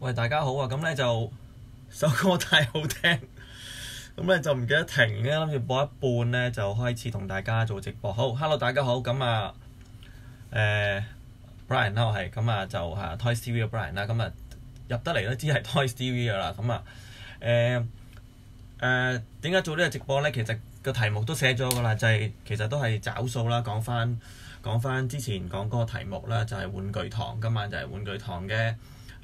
喂，大家好啊！咁咧就首歌太好聽，咁咧就唔記得停嘅，諗住播一半咧就開始同大家做直播。好，hello 大家好，咁啊Brian 啦，我係咁啊就係 Toys TV 嘅 Brian 啦，咁啊入得嚟都知係 Toys TV 噶啦，咁啊點解做呢個直播咧？其實個題目都寫咗噶啦，就係其實都係找數啦，講翻之前講嗰個題目啦，就係玩具堂。今晚就係玩具堂嘅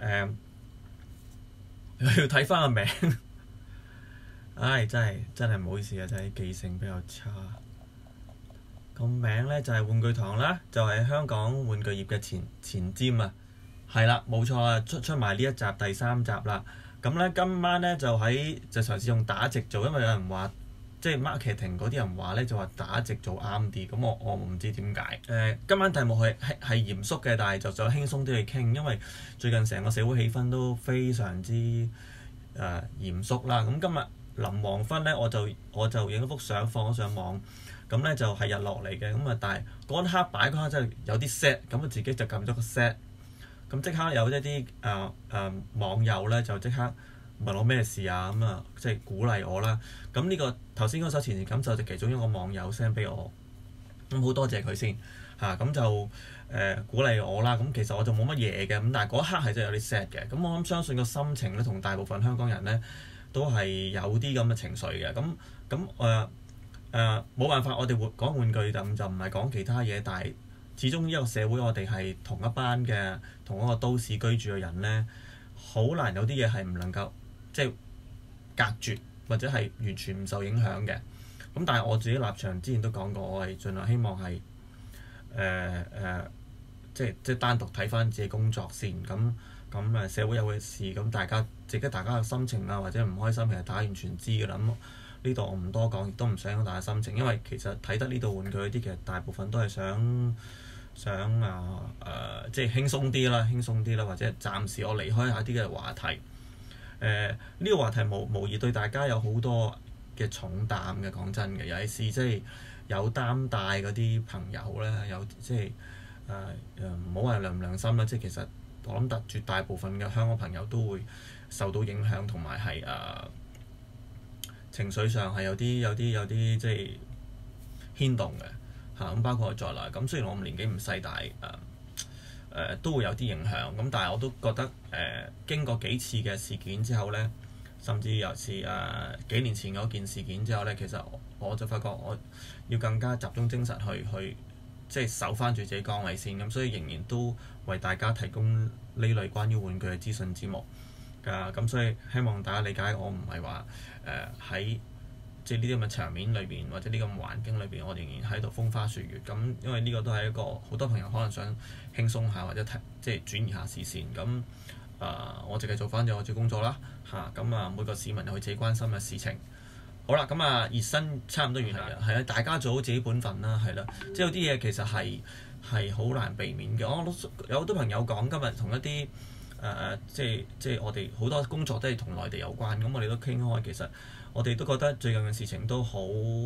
要睇翻個名，唉，真係唔好意思啊，真係記性比較差。個名咧就係玩具堂啦，就係香港玩具業嘅前瞻啊，係啦，冇錯啊，出埋呢一集第3集啦。咁咧今晚咧就嘗試用打直做，因為有人話即係 marketing 嗰啲人話咧就話打直做啱啲，咁我唔知點解。今晚題目係嚴肅嘅，但係就想輕鬆啲去傾，因為最近成個社會氣氛都非常之嚴肅啦。咁今日臨黃昏咧，我就影咗幅相放咗上網，咁咧就係日落嚟嘅，咁啊但係嗰一刻擺嗰刻真係有啲 sad，咁啊自己就撳咗個 sad，咁即刻有一啲網友咧就即刻問我咩事啊，咁啊即係鼓勵我啦。咁呢個頭先嗰首前感受就其中一個網友 send 俾我，咁好多謝佢先嚇，咁就鼓勵我啦。咁其實我就冇乜嘢嘅，咁但係嗰一刻係真係有啲 sad 嘅。咁我諗相信個心情咧，同大部分香港人咧都係有啲咁嘅情緒嘅。咁冇辦法，我哋講玩具就唔係講其他嘢，但係始終呢個社會我哋係同一班嘅同一個都市居住嘅人咧，好難有啲嘢係唔能夠即係隔絕或者係完全唔受影響嘅。咁但係我自己立場之前都講過，我係盡量希望係即係單獨睇翻自己工作先。咁社會有嘅事，咁大家嘅心情啊或者唔開心，其實大家完全知㗎啦。咁呢度我唔多講，亦都唔想講大家心情，因為其實睇得呢度玩具嗰啲，其實大部分都係想即係輕鬆啲啦，或者暫時我離開一下啲嘅話題。呢個話題無疑對大家有好多嘅重擔嘅，講真嘅，尤其是即係有擔帶嗰啲朋友咧，有即係唔好話良唔良心啦，即係其實我諗絕大部分嘅香港朋友都會受到影響，同埋係情緒上係有啲即係牽動嘅嚇。咁包括我在內，咁雖然我年紀唔細，但係都會有啲影響。咁但係我都覺得經過幾次嘅事件之後咧，甚至尤其是幾年前嗰件事件之後咧，其實我就發覺我要更加集中精神去即係守翻住自己崗位先。咁所以仍然都為大家提供呢類關於玩具嘅資訊節目㗎。咁所以希望大家理解，我唔係話喺即係呢啲咁嘅場面裏邊，或者呢個咁嘅環境裏邊，我仍然喺度風花雪月。咁因為呢個都係一個好多朋友可能想輕鬆下或者即係轉移下視線。咁我淨係做翻咗我自己工作啦嚇。咁每個市民有佢自己關心嘅事情。好啦，咁熱身差唔多完啦，係啊，大家做好自己本分啦，係啦，即係有啲嘢其實係好難避免嘅。我有好多朋友講今日同一啲即係我哋好多工作都係同內地有關，咁我哋都傾開。其實我哋都覺得最近嘅事情都好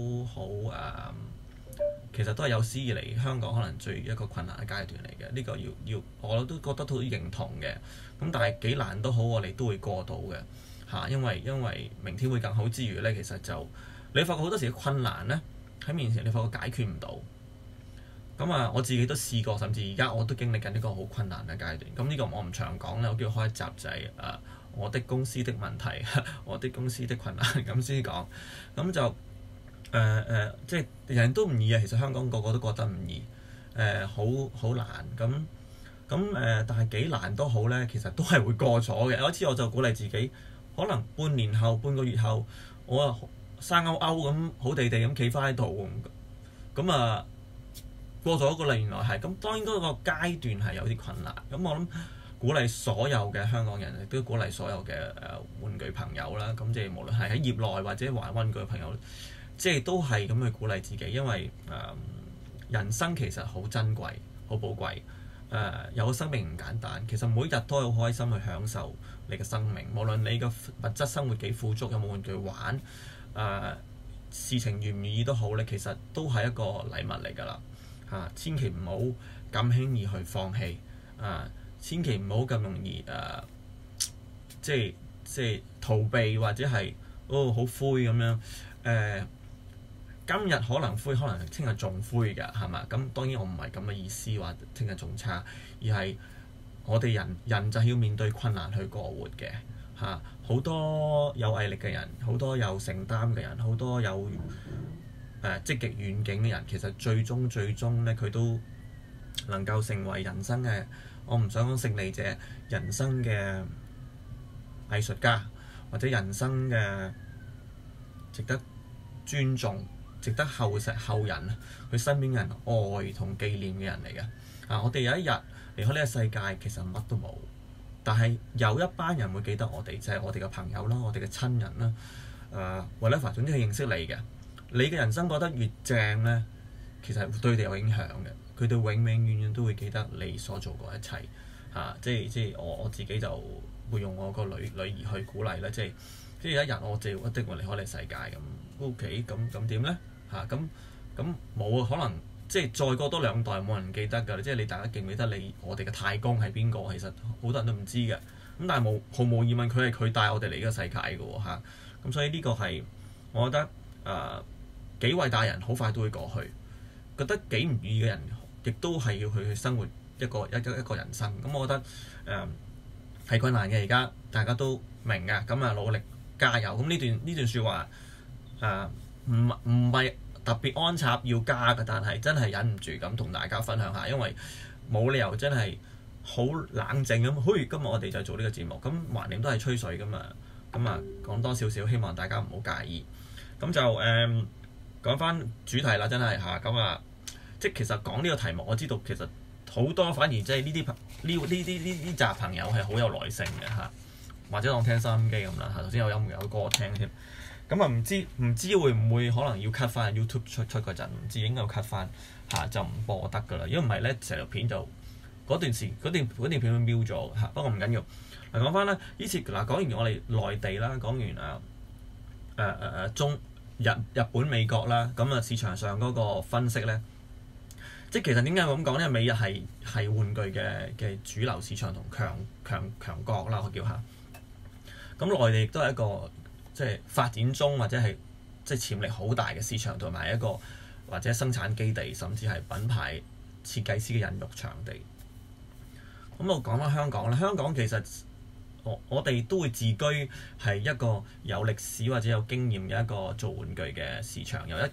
其實都係有史以嚟香港可能最一個困難嘅階段嚟嘅。呢個要我都覺得好認同嘅。咁但係幾難都好，我哋都會過到嘅嚇。因為明天會更好之餘咧，其實就你發覺好多時嘅困難咧喺面前，你發覺解決唔到。咁我自己都試過，甚至而家我都經歷緊一個好困難嘅階段。咁呢個我唔長講啦，我叫開一集就係我的公司的問題，我的公司的困難咁先講。咁就即係人都唔易啊。其實香港個個都覺得唔易，好難。但係幾難都好咧，其實都係會過咗嘅。有一次我就鼓勵自己，可能半年後、半個月後，我生勾勾咁好地地咁企翻喺度，咁過咗個啦，原來係咁。當然嗰個階段係有啲困難。咁我諗鼓勵所有嘅香港人，亦都鼓勵所有嘅玩具朋友啦。咁即係無論係喺業內或者玩玩具嘅朋友，即係都係咁去鼓勵自己，因為人生其實好珍貴、好寶貴。有個生命唔簡單，其實每日都係好開心去享受你嘅生命。無論你嘅物質生活幾富足，有冇玩具玩，事情如唔如意都好咧，其實都係一個禮物嚟㗎啦。千祈唔好咁輕易去放棄，千祈唔好咁容易即係逃避或者係好灰咁樣今日可能灰，可能聽日仲灰㗎，係嘛？咁當然我唔係咁嘅意思話聽日仲差，而係我哋人就係要面對困難去過活嘅嚇。好多有毅力嘅人，好多有承擔嘅人，好多有積極遠景嘅人，其實最終咧佢都能夠成為人生嘅，我唔想講勝利者，人生嘅藝術家，或者人生嘅值得尊重、值得後人佢身邊人愛同紀念嘅人嚟嘅。我哋有一日離開呢個世界，其實乜都冇，但係有一班人會記得我哋，就係我哋嘅朋友啦，我哋嘅親人啦。whatever 總之係認識你嘅。你嘅人生覺得越正咧，其實對佢哋有影響嘅。佢哋永遠都會記得你所做過一切即係我自己就會用我個女兒去鼓勵啦。即係有一日我就一定會離開你世界咁。OK， 咁點咧咁冇可能即係再過多2代冇人記得㗎。即係你大家記唔記得我哋嘅太公係邊個？其實好多人都唔知嘅。咁但係毫無疑問，佢帶我哋嚟呢個世界嘅喎。咁所以呢個係我覺得幾偉大人好快都會過去，覺得幾唔易嘅人，亦都係要去生活一個人生。咁我覺得係困難嘅，而家大家都明㗎。咁努力加油。咁呢段説話唔係特別安插要加嘅，但係真係忍唔住咁同大家分享下，因為冇理由真係好冷靜咁。今日我哋就做呢個節目，咁橫掂都係吹水㗎嘛。講多少少，希望大家唔好介意。咁就講翻主題啦，真係即係其實講呢個題目，我知道其實好多反而即係呢集朋友係好有耐性嘅或者當聽收音機咁啦頭先有歌聽添。咁唔知會唔會可能要 cut 翻 YouTube 出嗰陣，唔知應該要 cut 翻就唔播得㗎啦。如果唔係咧，成條片就嗰段片會瞄咗不過唔緊要。講翻啦，呢次講完我哋內地啦，講完日本美國啦，市場上嗰個分析咧，即係其實點解咁講咧？美日係玩具嘅主流市場同強國啦，我叫下。咁內地亦都係一個即係發展中或者係即係潛力好大嘅市場，同埋一個或者生產基地，甚至係品牌設計師嘅孕育場地。咁我講翻香港啦，香港其實我哋都會自居係一個有歷史或者有經驗嘅一個做玩具嘅市場。由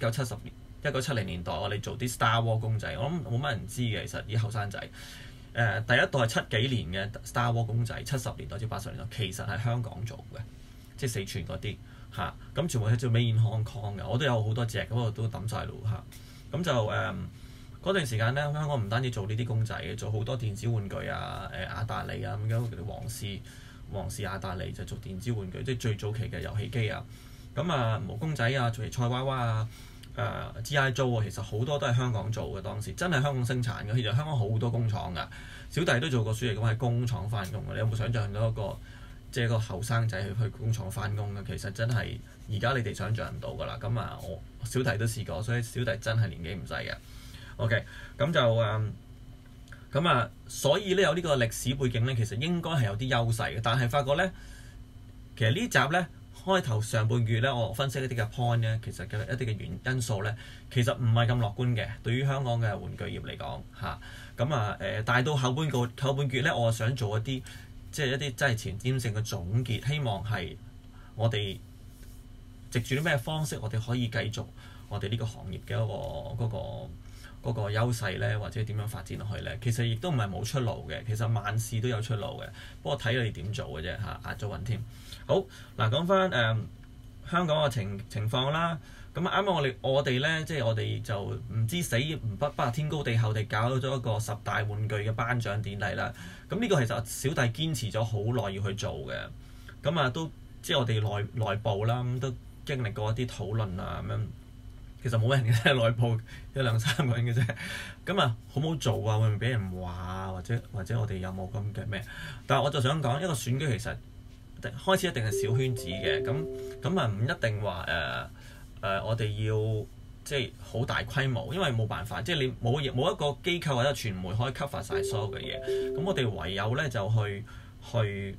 1970年代我哋做啲 Star Wars 公仔，我諗冇乜人知嘅。其實啲後生仔第一代係70幾年嘅 Star Wars 公仔，70年代至80年代其實係香港做嘅，即係四川嗰啲咁全部係做 Made in Hong Kong 嘅。我都有好多隻，咁我都抌晒咯咁就嗰段時間咧，香港唔單止做呢啲公仔嘅，做好多電子玩具雅達利咁樣，皇氏雅達利就做電子玩具，即係最早期嘅遊戲機毛公仔譬如菜娃娃G.I. Joe 其實好多都係香港做嘅，當時真係香港生產嘅。其實香港好多工廠㗎，小弟都做過暑期工喺工廠翻工嘅。你有冇想象到一個即係個後生仔去工廠翻工嘅？其實真係而家你哋想象唔到㗎啦。我小弟都試過，所以小弟真係年紀唔細嘅。OK，咁就所以咧有呢個歷史背景咧，其實應該係有啲優勢嘅。但係發覺咧，其實呢集咧開頭上半月咧，我分析一啲嘅 point 咧，其實嘅一啲嘅因素咧，其實唔係咁樂觀嘅。對於香港嘅玩具業嚟講但係到後半月咧，我想做一啲即係一啲真係前瞻性嘅總結，希望係我哋藉住啲咩方式，我哋可以繼續我哋呢個行業嘅嗰個優勢咧，或者點樣發展落去咧，其實亦都唔係冇出路嘅。其實萬事都有出路嘅，不過睇你點做嘅啫壓咗運添。好講翻香港嘅情況啦。咁啱啱我哋咧，即係我哋就唔知死唔不天高地厚地搞咗一個10大玩具嘅頒獎典禮啦。咁呢個其實小弟堅持咗好耐要去做嘅。都即係我哋內部啦，都經歷過一啲討論咁樣。其實冇人嘅啫，內部一兩三個人嘅啫。好唔好做會唔會俾人話或者我哋有冇咁嘅咩？但係我就想講一個選舉其實開始一定係小圈子嘅，咁唔一定話我哋要即係好大規模，因為冇辦法，即係你冇一個機構或者傳媒可以 cover 晒所有嘅嘢。咁我哋唯有咧就去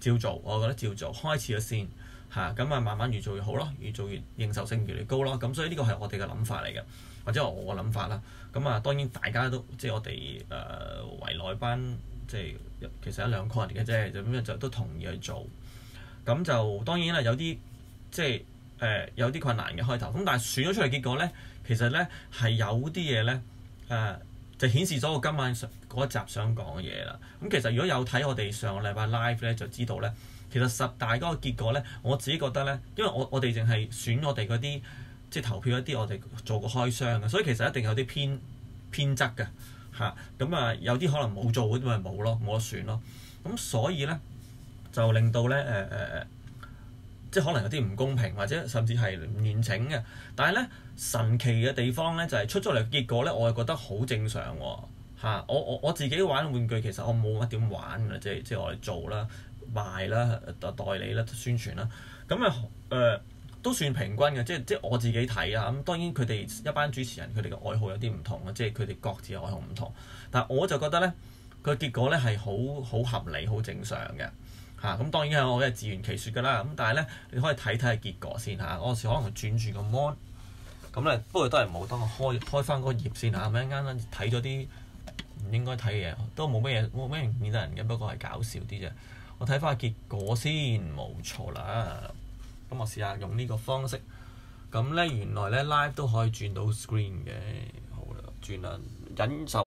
照做，我覺得照做，開始咗先嚇，咁慢慢越做越好咯，越做越認受性越嚟越高咯。咁所以呢個係我哋嘅諗法嚟嘅，或者我嘅諗法啦。當然大家都即係我哋圍內班，即係其實一兩個人嘅啫，就都同意去做。咁就當然啦，有啲即係有啲困難嘅開頭。咁但係選咗出嚟結果咧，其實咧係有啲嘢咧就顯示咗我今晚嗰一集想講嘅嘢啦。咁其實如果有睇我哋上個禮拜 live 咧，就知道咧，其實10大嗰個結果咧，我自己覺得咧，因為我哋淨係選我哋嗰啲即係投票一啲我哋做過開箱嘅，所以其實一定有啲偏側嘅嚇。有啲可能冇做嗰啲咪冇咯，冇得選咯。咁所以咧就令到咧即係可能有啲唔公平，或者甚至係唔完整嘅。但係咧神奇嘅地方咧就係出咗嚟結果咧，我係覺得好正常喎嚇。我自己玩玩具其實我冇乜點玩㗎，即係我哋做啦、賣啦、代理啦、宣傳啦。都算平均嘅，即係我自己睇啊。咁當然佢哋一班主持人佢哋嘅愛好有啲唔同啊，即係佢哋各自嘅愛好唔同。但係我就覺得咧個結果咧係好合理、好正常嘅。咁當然係我嘅自圓其説㗎啦。咁但係咧，你可以睇睇結果先嚇。我有時可能轉住個 mon， 咁咧不過都係冇，等我開翻嗰個頁先嚇。咁一陣間睇咗啲唔應該睇嘅嘢，都冇咩見得人嘅，不過係搞笑啲啫。我睇翻個結果先，冇錯啦。咁我試下用呢個方式。咁咧原來咧 live 都可以轉到 screen 嘅。好啦，轉啦，忍受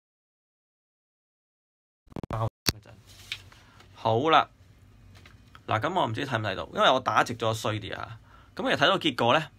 包嗰陣。好啦。嗱，咁我唔知睇唔睇到，因為我打直咗衰啲啊。咁你睇到結果咧，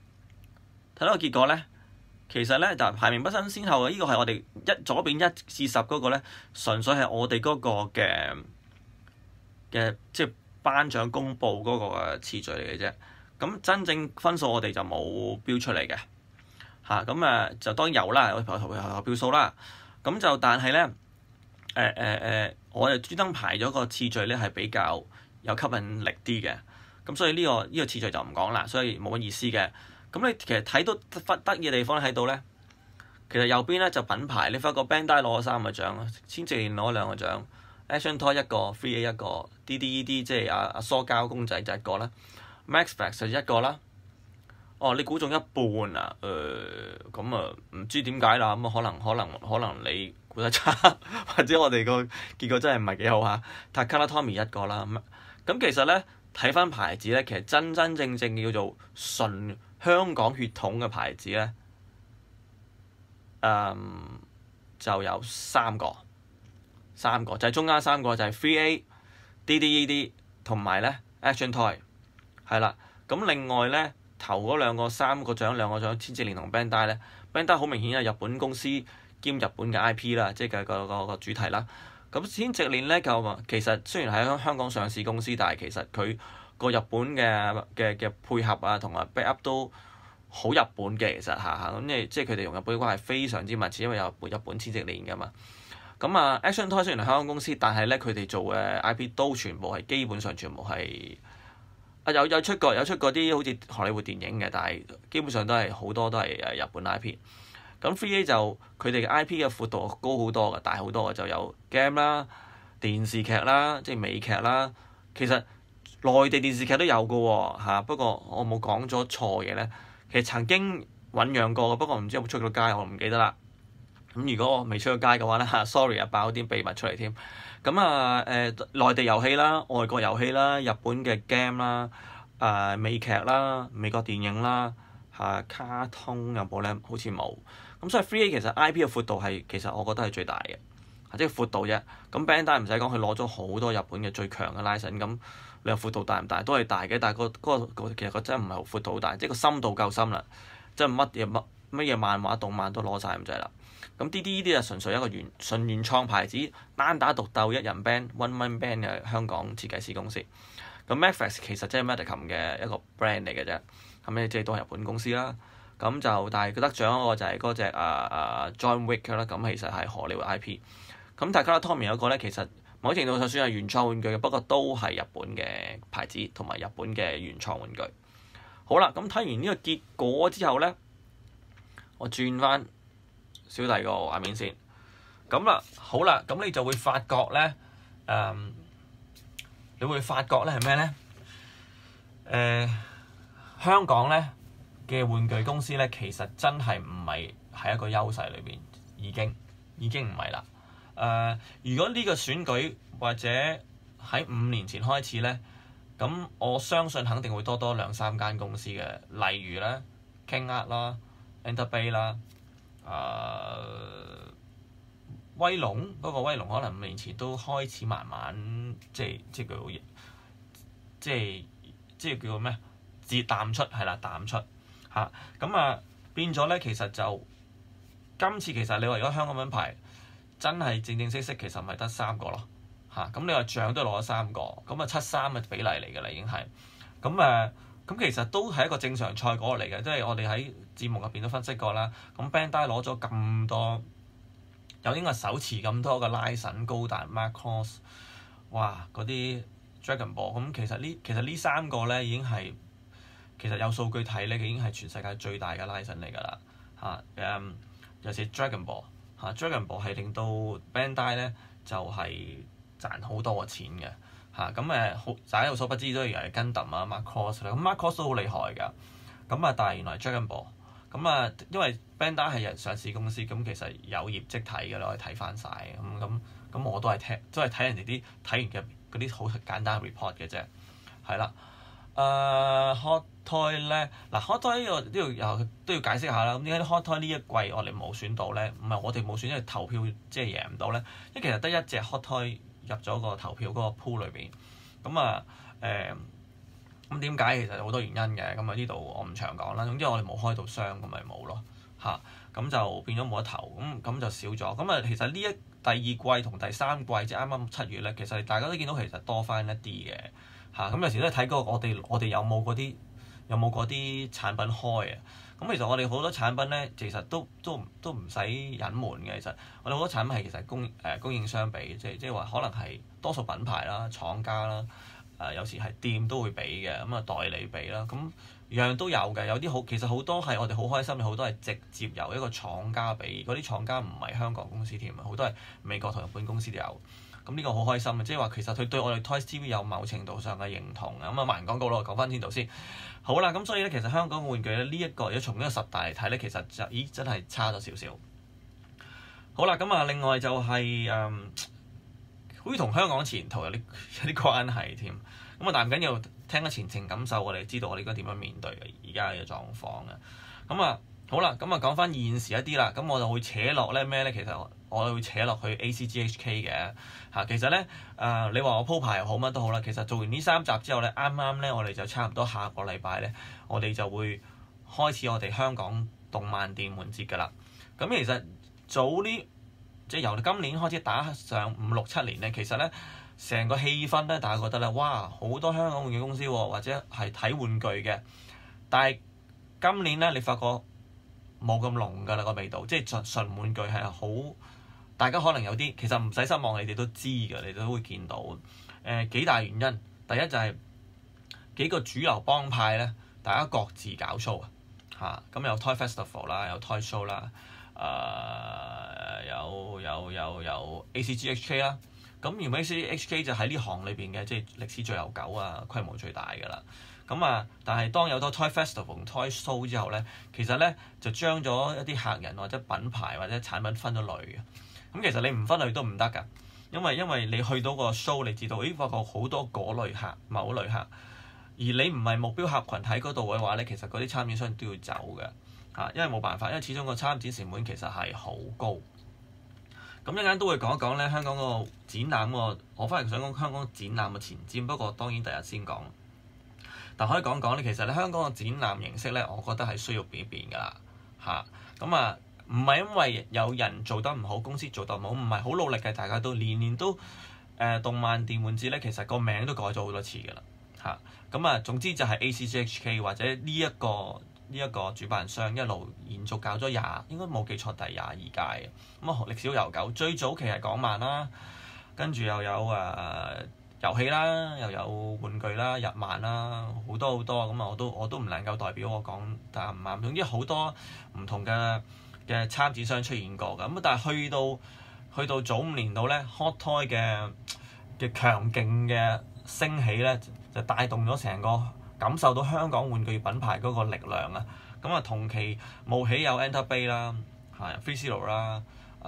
其實咧就排名不分先後嘅。呢個係我哋左邊1至10嗰個咧，純粹係我哋嗰個嘅即係頒獎公佈嗰個嘅次序嚟嘅啫。咁真正分數我哋就冇標出嚟嘅嚇。咁就當然有啦，有投票數啦。咁就但係咧我哋專登排咗個次序咧係比較有吸引力啲嘅，咁所以呢個次序就唔講啦，所以冇乜意思嘅。咁你其實睇到得意嘅地方喺度咧，其實右邊咧就品牌，你發覺 Bandai 攞咗3個獎，千直連攞2個獎 Action Toy 1個 3A 1個 DDED 即係阿塑膠公仔就1個啦 ，Maxflex 就1個啦。你估中一半啊？咁唔知點解啦。咁可能你估得差，或者我哋個結果真係唔係幾好嚇。Takara Tomy 1個啦。咁其實咧睇翻牌子咧，其實真正叫做純香港血統嘅牌子咧，就有3個就係中間3個就係 3A、DDED 同埋咧 Action Toy 係啦。咁另外咧頭嗰3個獎2個獎千直連同 Bandai 咧 ，Bandai 好明顯係日本公司兼日本嘅 IP 啦，即係個主題啦。咁千直連咧就其實雖然喺香港上市公司，但係其實佢個日本嘅配合啊同埋 backup 都好日本嘅，其實嚇咁即係佢哋同日本嘅關係非常之密切，因為有日本千直連㗎嘛。咁Action Toy 雖然係香港公司，但係咧佢哋做嘅 IP 都全部係基本上全部係有出過啲好似荷里活電影嘅，但係基本上都係好多都係日本 IP。咁 3A 就佢哋嘅 IP 嘅闊度高好多嘅，大好多嘅，就有 game 啦、電視劇啦、即係美劇啦。其實內地電視劇都有嘅喎嚇，不過我冇講咗錯嘢咧。其實曾經醖釀過嘅，不過唔知有冇出到街，我唔記得啦。咁如果我未出到街嘅話咧，sorry 啊，爆啲秘密出嚟添。咁內地遊戲啦、外國遊戲啦、日本嘅 game 啦、美劇啦、美國電影啦、卡通有冇咧？好似冇。咁所以 3A 其實 IP 嘅闊度其實我覺得係最大嘅，即係闊度啫。咁 Bandai 唔使講，佢攞咗好多日本嘅最強嘅 license。咁你話闊度大唔大？都係大嘅，但係嗰個其實個真係唔係好闊度好大，即係個深度夠深啦。即係乜嘢漫畫動漫都攞晒咁滯啦。咁呢啲就純粹一個純原創牌子，單打獨鬥一人 band、one man band 嘅香港設計師公司。咁 Maxflex 其實即係 Medicom 嘅一個 brand 嚟嘅啫。咁咧即係都係日本公司啦。咁就但係佢得獎嗰個就係嗰隻John Wick 啦。咁其實係荷里活 IP。咁Takara Tomy 嗰個咧，其實某程度上算係原創玩具嘅，不過都係日本嘅牌子同埋日本嘅原創玩具。好啦，咁睇完呢個結果之後咧，我轉翻小弟個畫面先。咁啦，好啦，咁你就會發覺咧， 你會發覺咧係咩咧？香港咧嘅玩具公司咧，其實真係唔係喺一個優勢裏邊，已經唔係啦。如果呢個選舉或者喺5年前開始咧，咁我相信肯定會多2-3間公司嘅，例如咧 King Art 啦、Enterbay 啦、威龍。不過威龍可能5年前都開始慢慢即係叫咩？淡出係啦，淡出嚇。咁變咗咧，其實就今次其實你話如果香港品牌真係正式，其實唔係得3個咯嚇。咁你話獎都攞咗3個，咁7-3嘅比例嚟㗎啦，已經係咁其實都係一個正常賽果嚟嘅，即係我哋喺節目入邊都分析過啦。咁 Bandai 攞咗咁多，又應該首次咁多個拉神、高達、Macross， 哇嗰啲 Dragon Ball。咁其實呢3個咧已經係其實有數據睇咧，已經係全世界最大嘅拉神嚟㗎啦嚇。尤其是 Dragon Ball 嚇，Dragon Ball 係令到 Bandai 咧就係賺好多嘅錢嘅嚇。咁大家有所不知都以為係 Gundam 啊、Macross 啦，咁 Macross 都好厲害㗎。但係原來 Dragon Ball 因為 Bandai 係人上市公司，咁其實有業績睇㗎啦，可以睇翻晒。咁我都係睇人哋啲睇完嘅嗰啲好簡單 report 嘅啫，係啦。Hot Toy 咧，Hot Toy 呢個都要解釋下啦。咁點解 Hot Toy 呢一季我哋冇選到咧？唔係我哋冇選，因為投票即係贏唔到咧。因為其實得一隻 Hot Toy 入咗個投票嗰個 pool 裏邊。咁點解？其實好多原因嘅。呢度我唔長講啦。總之我哋冇開到箱，咁咪冇咯嚇。咁就變咗冇得投，咁就少咗。其實呢第二季同第三季即係啱啱7月咧，其實大家都見到其實多翻一啲嘅嚇。有時都係睇過我哋有冇嗰啲產品開啊。其實我哋好多產品咧，其實都唔使隱瞞嘅。其實我哋好多產品係其實供應商俾，即係話可能係多數品牌啦、廠家啦，有時係店都會俾嘅，代理俾啦。樣樣都有嘅，有啲其實好多係我哋好開心，好多係直接由一個廠家俾，嗰啲廠家唔係香港公司添啊，好多係美國同日本公司都有。呢個好開心啊！即係話其實佢對我哋 Toys TV 有某程度上嘅認同啊。賣完廣告咯，講翻呢度先。好啦，所以咧，其實香港嘅玩具咧，呢一個如果從呢個10大嚟睇咧，其實就真係差咗少少。好啦，另外就係好似同香港前途有啲關係添。但係唔緊要，聽個前情感受，我哋知道我哋應該點樣面對而家嘅狀況嘅。好啦，講翻現時一啲啦，我就會扯落咧咩咧？其實我會扯落去 ACGHK 嘅嚇。其實咧你話我鋪排又好乜都好啦。其實做完呢3集之後咧，啱啱咧我哋就差唔多下個禮拜咧，我哋就會開始我哋香港動漫電玩節㗎啦。其實即係由今年開始打上5、6、7年咧，其實咧成個氣氛咧，大家覺得咧，哇，好多香港玩具公司喎，或者係睇玩具嘅，但係今年咧，你發覺冇咁濃㗎啦個味道，即係純玩具係好，大家可能有啲其實唔使失望，你哋都知㗎，你哋都會見到幾大原因。第一就係幾個主流幫派咧，大家各自搞 show 啊嚇，有 Toy Festival 啦，有 Toy Show 啦，有 ACGHK 啦。而 ACGHK 就喺呢行裏邊嘅，即係歷史最悠久啊，規模最大㗎啦。但係當有咗 Toy Festival 同 Toy Show 之後咧，其實咧就將咗一啲客人或者品牌或者產品分咗類嘅。其實你唔分類都唔得㗎，因為你去到個 show，你知道，發覺好多嗰類客、某類客，而你唔係目標客群喺嗰度嘅話咧，其實嗰啲參展商都要走嘅嚇，因為冇辦法，因為始終個參展成本其實係好高。一陣間都會講一講咧香港個展覽我反而想講香港展覽嘅前瞻，不過當然第日先講。但可以講講咧，其實咧香港嘅展覽形式咧，我覺得係需要變一變㗎啦嚇。唔係因為有人做得唔好，公司做得唔好，唔係好努力嘅，大家都年年都動漫電玩節咧，其實個名都改咗好多次㗎啦嚇。總之就係 ACGHK 或者呢一個主辦商一路延續搞咗應該冇記錯第22屆嘅。歷史好悠久，最早期係港漫啦，跟住又有遊戲啦，又有玩具啦、日漫啦，好多好多。我都唔能夠代表我講但唔啱。總之好多唔同嘅參展商出現過㗎。但係去到早5年度咧，Hot Toy 嘅強勁嘅升起咧，就帶動咗成個感受到香港玩具品牌嗰個力量啊！咁啊，同期冒起有 Enter Bay 啦，係 Freezero 啦，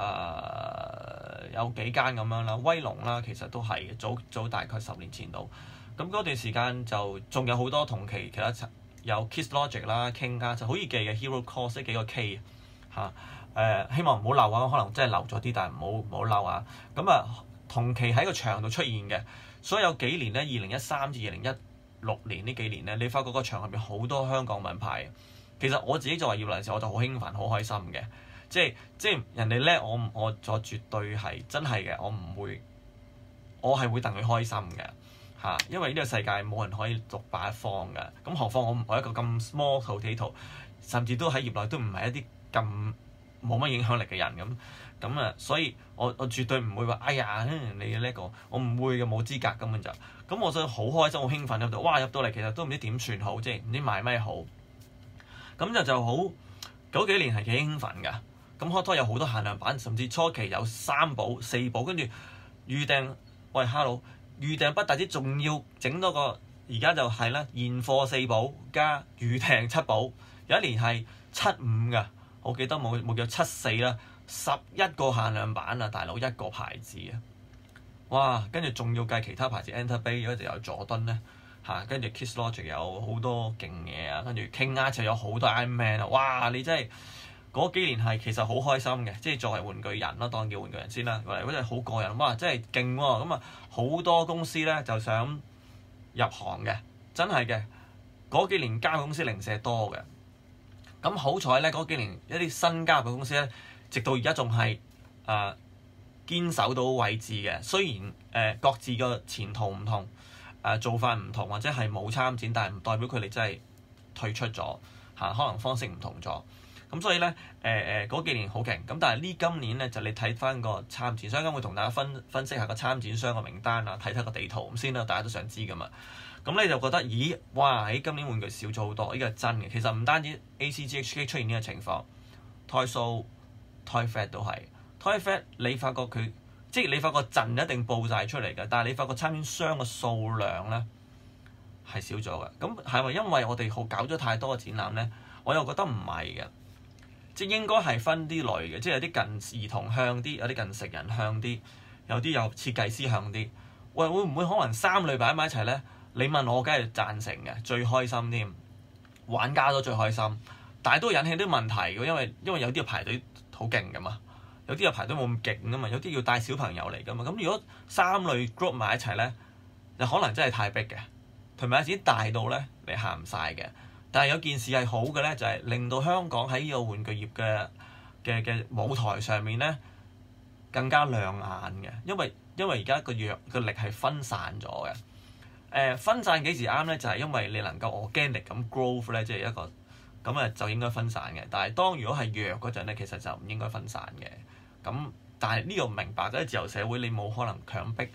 有幾間咁樣啦，威龍啦，其實都係早大概10年前度。咁嗰段時間就仲有好多同期其他有 Kiss Logic 啦、King 啊，就好易記嘅 Hero Course 幾個 K 嚇。希望唔好漏啊，可能真係漏咗啲，但係唔好漏啊。咁啊，同期喺個場度出現嘅，所以有幾年咧，2013至2016年呢幾年咧，你發覺個場入邊好多香港品牌。其實我自己作為業內人士，我就好興奮、好開心嘅。即係人哋叻，我絕對係真係嘅，我係會戥佢開心嘅嚇。因為呢個世界冇人可以獨霸一方嘅，咁何況我一個咁 small potato，甚至都喺業內都唔係一啲咁冇乜影響力嘅人咁啊，所以我絕對唔會話哎呀你呢個我唔會嘅，冇資格根本就咁，我想好開心、好興奮入到，哇入到嚟其實都唔知點算好，即係唔知買咩好。咁就好嗰幾年係幾興奮㗎。咁開拖有好多限量版，甚至初期有3寶、4寶，跟住預訂喂 hello 預訂不但止，仲要整多個而家就係啦，現貨4寶加預訂7寶，有一年係75㗎，我記得冇叫74啦，11個限量版啊，大佬一個牌子啊，哇！跟住仲要計其他牌子 Enter Bay 嗰度有佐敦咧嚇，跟住 Kiss Logic 有好多勁嘢啊，跟住 King Arch 就有好多 Iron Man 啊，哇！你真係嗰幾年係其實好開心嘅，即係作為玩具人啦，當叫玩具人先啦，嗰陣好過癮，哇！真係勁喎，咁啊好多公司咧就想入行嘅，真係嘅，嗰幾年加入公司零舍多嘅。咁好彩咧，嗰幾年一啲新加入嘅公司咧，直到而家仲係堅守到位置嘅。雖然各自嘅前途唔同，做法唔同，或者係冇參展，但係唔代表佢哋真係退出咗嚇，可能方式唔同咗。咁所以咧嗰幾年好勁。咁但係今年咧就你睇翻個參展商，咁會同大家分析下個參展商嘅名單啊，睇睇個地圖咁先啦，大家都想知噶嘛。咁你就覺得咦，哇！喺今年玩具少咗好多，呢個係真嘅。其實唔單止 ACGHK 出現呢個情況，Toy Show、Toy Fair 都係 Toy Fair。你發覺佢即係你發覺陣一定報晒出嚟嘅，但係你發覺參展商嘅數量咧係少咗嘅。咁係咪因為我哋搞咗太多嘅展覽咧？我又覺得唔係嘅，即係應該係分啲類嘅，即係有啲近兒童向啲，有啲近食人向啲，有啲有設計師向啲。喂，會唔會可能3類擺埋一齊咧？你問我，梗係贊成嘅，最開心添，玩家都最開心，但係都引起啲問題嘅，因為有啲要排隊好勁噶嘛，有啲要排隊冇咁勁噶嘛，有啲要帶小朋友嚟噶嘛，咁如果3類 group 埋一齊咧，就可能真係太逼嘅，同埋有啲大到咧你行唔晒嘅。但係有件事係好嘅咧，就係令到香港喺呢個玩具業嘅舞台上面咧更加亮眼嘅，因為而家個力係分散咗嘅。分散幾時啱咧？就係因為你能夠 organic 咁 growth 咧，即係一個咁啊，就應該分散嘅。但係當如果係弱嗰陣咧，其實就唔應該分散嘅。咁但係呢個明白嘅，自由社會你冇可能強迫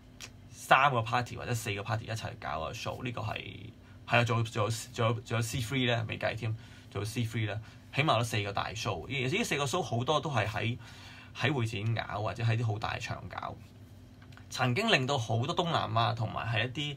3個 party 或者4個 party 一齊搞個 show，呢個係啊，仲有 C3 咧未計添，仲有 C3 咧，起碼都4個大 show。而呢4個 show 好多都係喺會展搞或者喺啲好大場搞。曾經令到好多東南亞同埋係一啲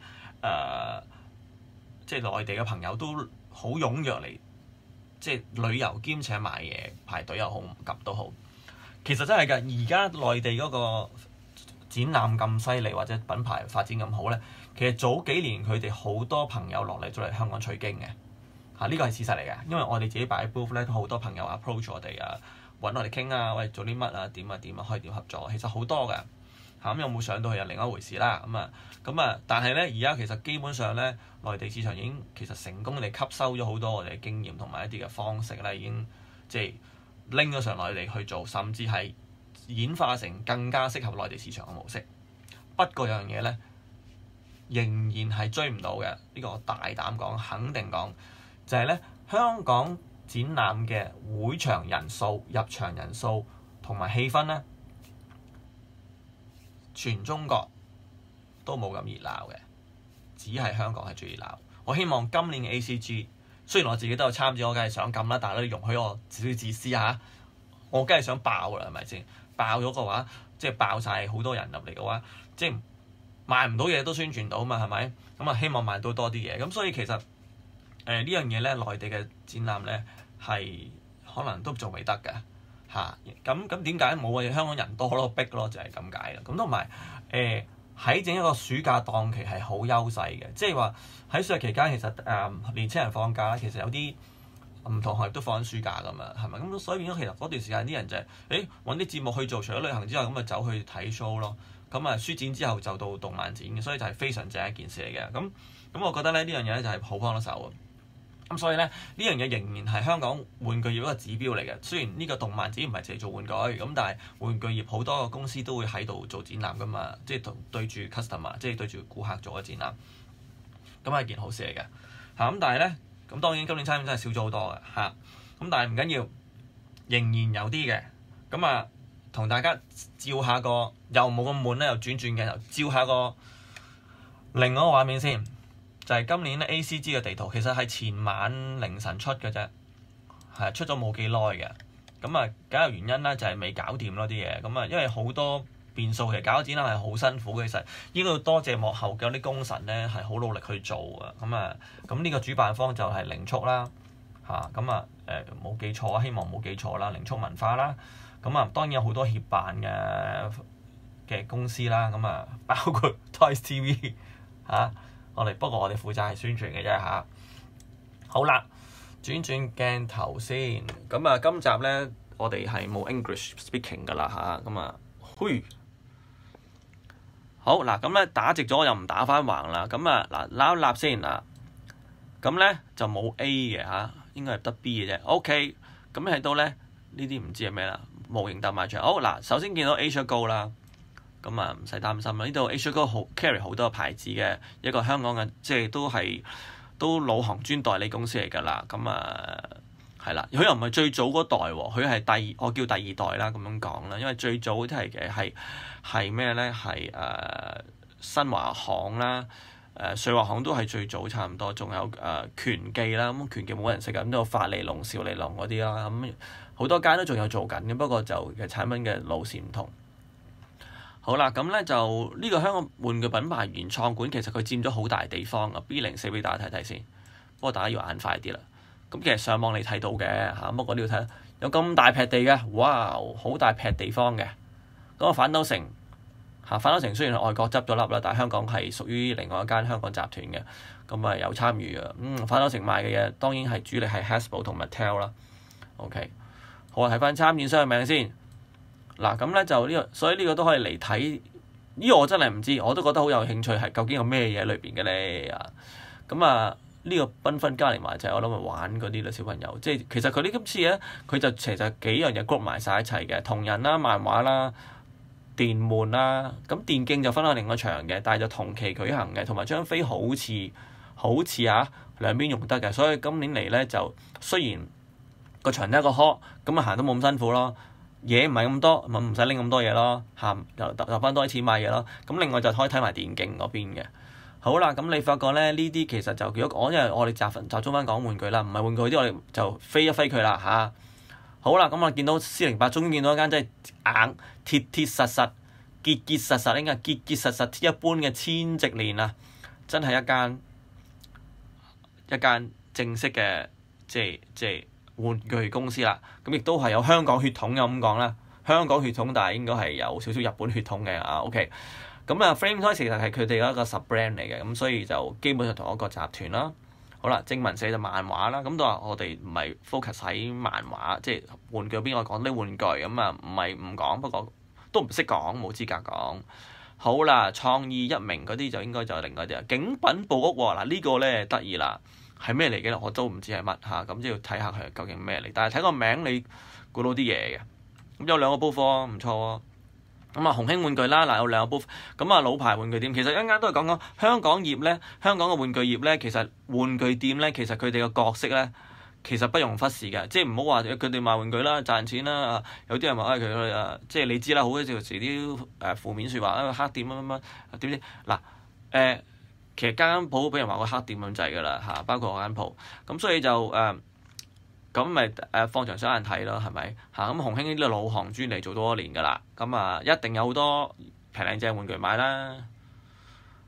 即係內地嘅朋友都好踴躍嚟，即係旅遊兼且買嘢排隊又好，唔及都好。其實真係㗎，而家內地嗰個展覽咁犀利，或者品牌發展咁好咧，其實早幾年佢哋好多朋友落嚟咗嚟香港取經嘅嚇，呢個係事實嚟嘅。因為我哋自己擺 booth 咧，都好多朋友 approach 我哋啊，揾我哋傾啊，喂做啲乜啊，點啊點啊，可以點合作，其實好多㗎。咁有冇上到去又另一回事啦。咁啊，但係咧而家其實基本上咧，內地市場已經其實成功地吸收咗好多我哋嘅經驗同埋一啲嘅方式咧，已經即係拎咗上內地去做，甚至係演化成更加適合內地市場嘅模式。不過有樣嘢咧，仍然係追唔到嘅。呢個我大膽講，肯定講，就係咧香港展覽嘅會場人數、入場人數同埋氣氛咧，全中國都冇咁熱鬧嘅，只係香港係最熱鬧。我希望今年嘅 ACG， 雖然我自己都有參展，我梗係想咁啦，但係你容許我少少自私嚇，我梗係想爆啦，係咪先？爆咗嘅話，即係爆晒好多人入嚟嘅話，即係賣唔到嘢都宣傳到嘛，係咪？咁啊希望賣到多啲嘢。咁所以其實呢樣嘢咧，內地嘅展覽咧係可能都仲未得嘅嚇。咁點解冇啊？香港人多咯，逼咯，就係咁解啦。咁同埋喺整一個暑假檔期係好優勢嘅，即係話喺暑假期間其實年青人放假啦，其實有啲唔同行業都放緊暑假㗎嘛，係咪？咁所以變咗其實嗰段時間啲人就係揾啲節目去做，除咗旅行之外，咁啊走去睇 show 咯。咁啊書展之後就到動漫展嘅，所以就係非常正一件事嚟嘅。咁我覺得咧呢樣嘢咧就係好幫到手啊。咁所以咧呢樣嘢仍然係香港玩具業一個指標嚟嘅。雖然呢個動漫展唔係淨係做玩具，咁但係玩具業好多個公司都會喺度做展覽㗎嘛，即係對住 customer， 即係對住顧客做嘅展覽。咁係件好事嚟嘅嚇。咁但係咧，咁當然今年參展真係少咗好多嘅嚇。咁但係唔緊要，仍然有啲嘅。咁啊，同大家照下個又冇咁悶咧，又轉鏡頭照下個另外一個畫面先。就係今年咧 ACG 嘅地圖，其實係前晚凌晨出嘅啫，係出咗冇幾耐嘅。咁啊，梗係原因咧就係未搞掂咯啲嘢。咁啊，因為好多變數，其實搞展覽係好辛苦嘅。其實應該要多謝幕後嘅啲功臣咧，係好努力去做啊。咁呢個主辦方就係零速啦嚇。冇記錯啊，希望冇記錯啦，零速文化啦。咁啊，當然有好多協辦嘅公司啦。咁啊，包括 Toys TV 嚇。不過我哋負責係宣傳嘅啫嚇。好啦，轉鏡頭先。咁啊，今集咧我哋係冇 English speaking 噶啦嚇。咁啊，好嗱，咁咧打直咗又唔打翻橫啦。咁啊嗱，撈一立先嗱。咁咧就冇 A 嘅嚇，應該係得 B 嘅啫。OK，咁睇到咧呢啲唔知係咩啦，模型特賣場。好嗱，首先見到 Asia Go 啦。咁啊唔使擔心啦，呢度 Asia Go 好 carry 好多牌子嘅一個香港嘅，即係都老行專代理公司嚟㗎啦。咁啊係啦，佢又唔係最早嗰代喎，佢係我叫第二代啦咁樣講啦，因為最早啲係咩咧？係新華行啦，瑞華行都係最早差唔多，仲有拳記啦，咁拳記冇人識㗎，咁都有發利龍、少利龍嗰啲啦，咁好多間都仲有做緊嘅，不過就嘅產品嘅路線唔同。好啦，咁咧就呢個香港玩具品牌原創館，其實佢佔咗好大地方啊。B04俾大家睇睇先，不過大家要眼快啲啦。咁其實上網你睇到嘅嚇，不過呢度睇有咁大劈地嘅，哇，好大劈地方嘅。咁啊反斗城嚇，反斗城雖然係外國執咗笠啦，但係香港係屬於另外一間香港集團嘅，咁啊有參與嘅。反斗城賣嘅嘢當然係主力係 Hasbro 同 Mattel 啦。OK， 好啊，睇翻參展商嘅名先。嗱咁咧就呢個，所以呢個都可以嚟睇。呢個我真係唔知，我都覺得好有興趣，係究竟有咩嘢裏邊嘅咧啊？咁啊呢個繽紛嘉年華就係我諗係玩嗰啲啦，小朋友。即係其實佢呢今次咧，佢就其實幾樣嘢 group 埋晒一齊嘅，同人啦、漫畫啦、電玩啦。咁電競就分開另一場嘅，但係就同期舉行嘅，同埋張飛好似兩邊用得嘅。所以今年嚟咧就雖然個場得一個 hall， 咁啊行都冇咁辛苦咯。嘢唔係咁多，咪唔使拎咁多嘢咯，留翻多啲錢買嘢咯。咁另外就可以睇埋電競嗰邊嘅。好啦，咁你發覺咧呢啲其實就如果因為我哋集中翻講玩具啦，唔係玩具啲我哋就飛一飛佢啦嚇。好啦，咁我見到408終於見到一間真係硬鐵實實、結實，應該結實鐵一般嘅千直連啊！真係一間正式嘅即係玩具公司啦，咁亦都係有香港血統嘅咁講啦。香港血統，但係應該係有少少日本血統嘅啊。OK， 咁啊 Frame Toys 其實係佢哋一個 sub brand 嚟嘅，咁所以就基本上同一個集團啦。好啦，正文社就漫畫啦，咁都話我哋唔係 focus 喺漫畫，即係玩具邊我講啲玩具咁啊，唔係唔講，不過都唔識講，冇資格講。好啦，創意一鳴嗰啲就應該就另外啲啦。景品部屋喎，嗱呢個咧得意啦。係咩嚟嘅？我都唔知係乜嚇，咁即要睇下佢究竟咩嚟。但係睇個名你估到啲嘢嘅。咁有兩個 booth 喎，唔錯喎。咁啊，紅興玩具啦，嗱有兩個 booth。咁啊，老牌玩具店其實一間都係講香港業咧，香港嘅玩具業咧，其實玩具店咧，其實佢哋嘅角色咧，其實不容忽視嘅。即係唔好話佢哋賣玩具啦，賺錢啦。有啲人話佢即係你知啦，好多時啲負面説話黑店乜點知嗱其實間鋪俾人話個黑店咁滯㗎啦嚇，包括我間鋪，咁所以就咁咪放長雙眼睇咯，係咪嚇？咁紅興呢啲老行專嚟做多年㗎啦，咁啊一定有好多平靚正玩具買啦。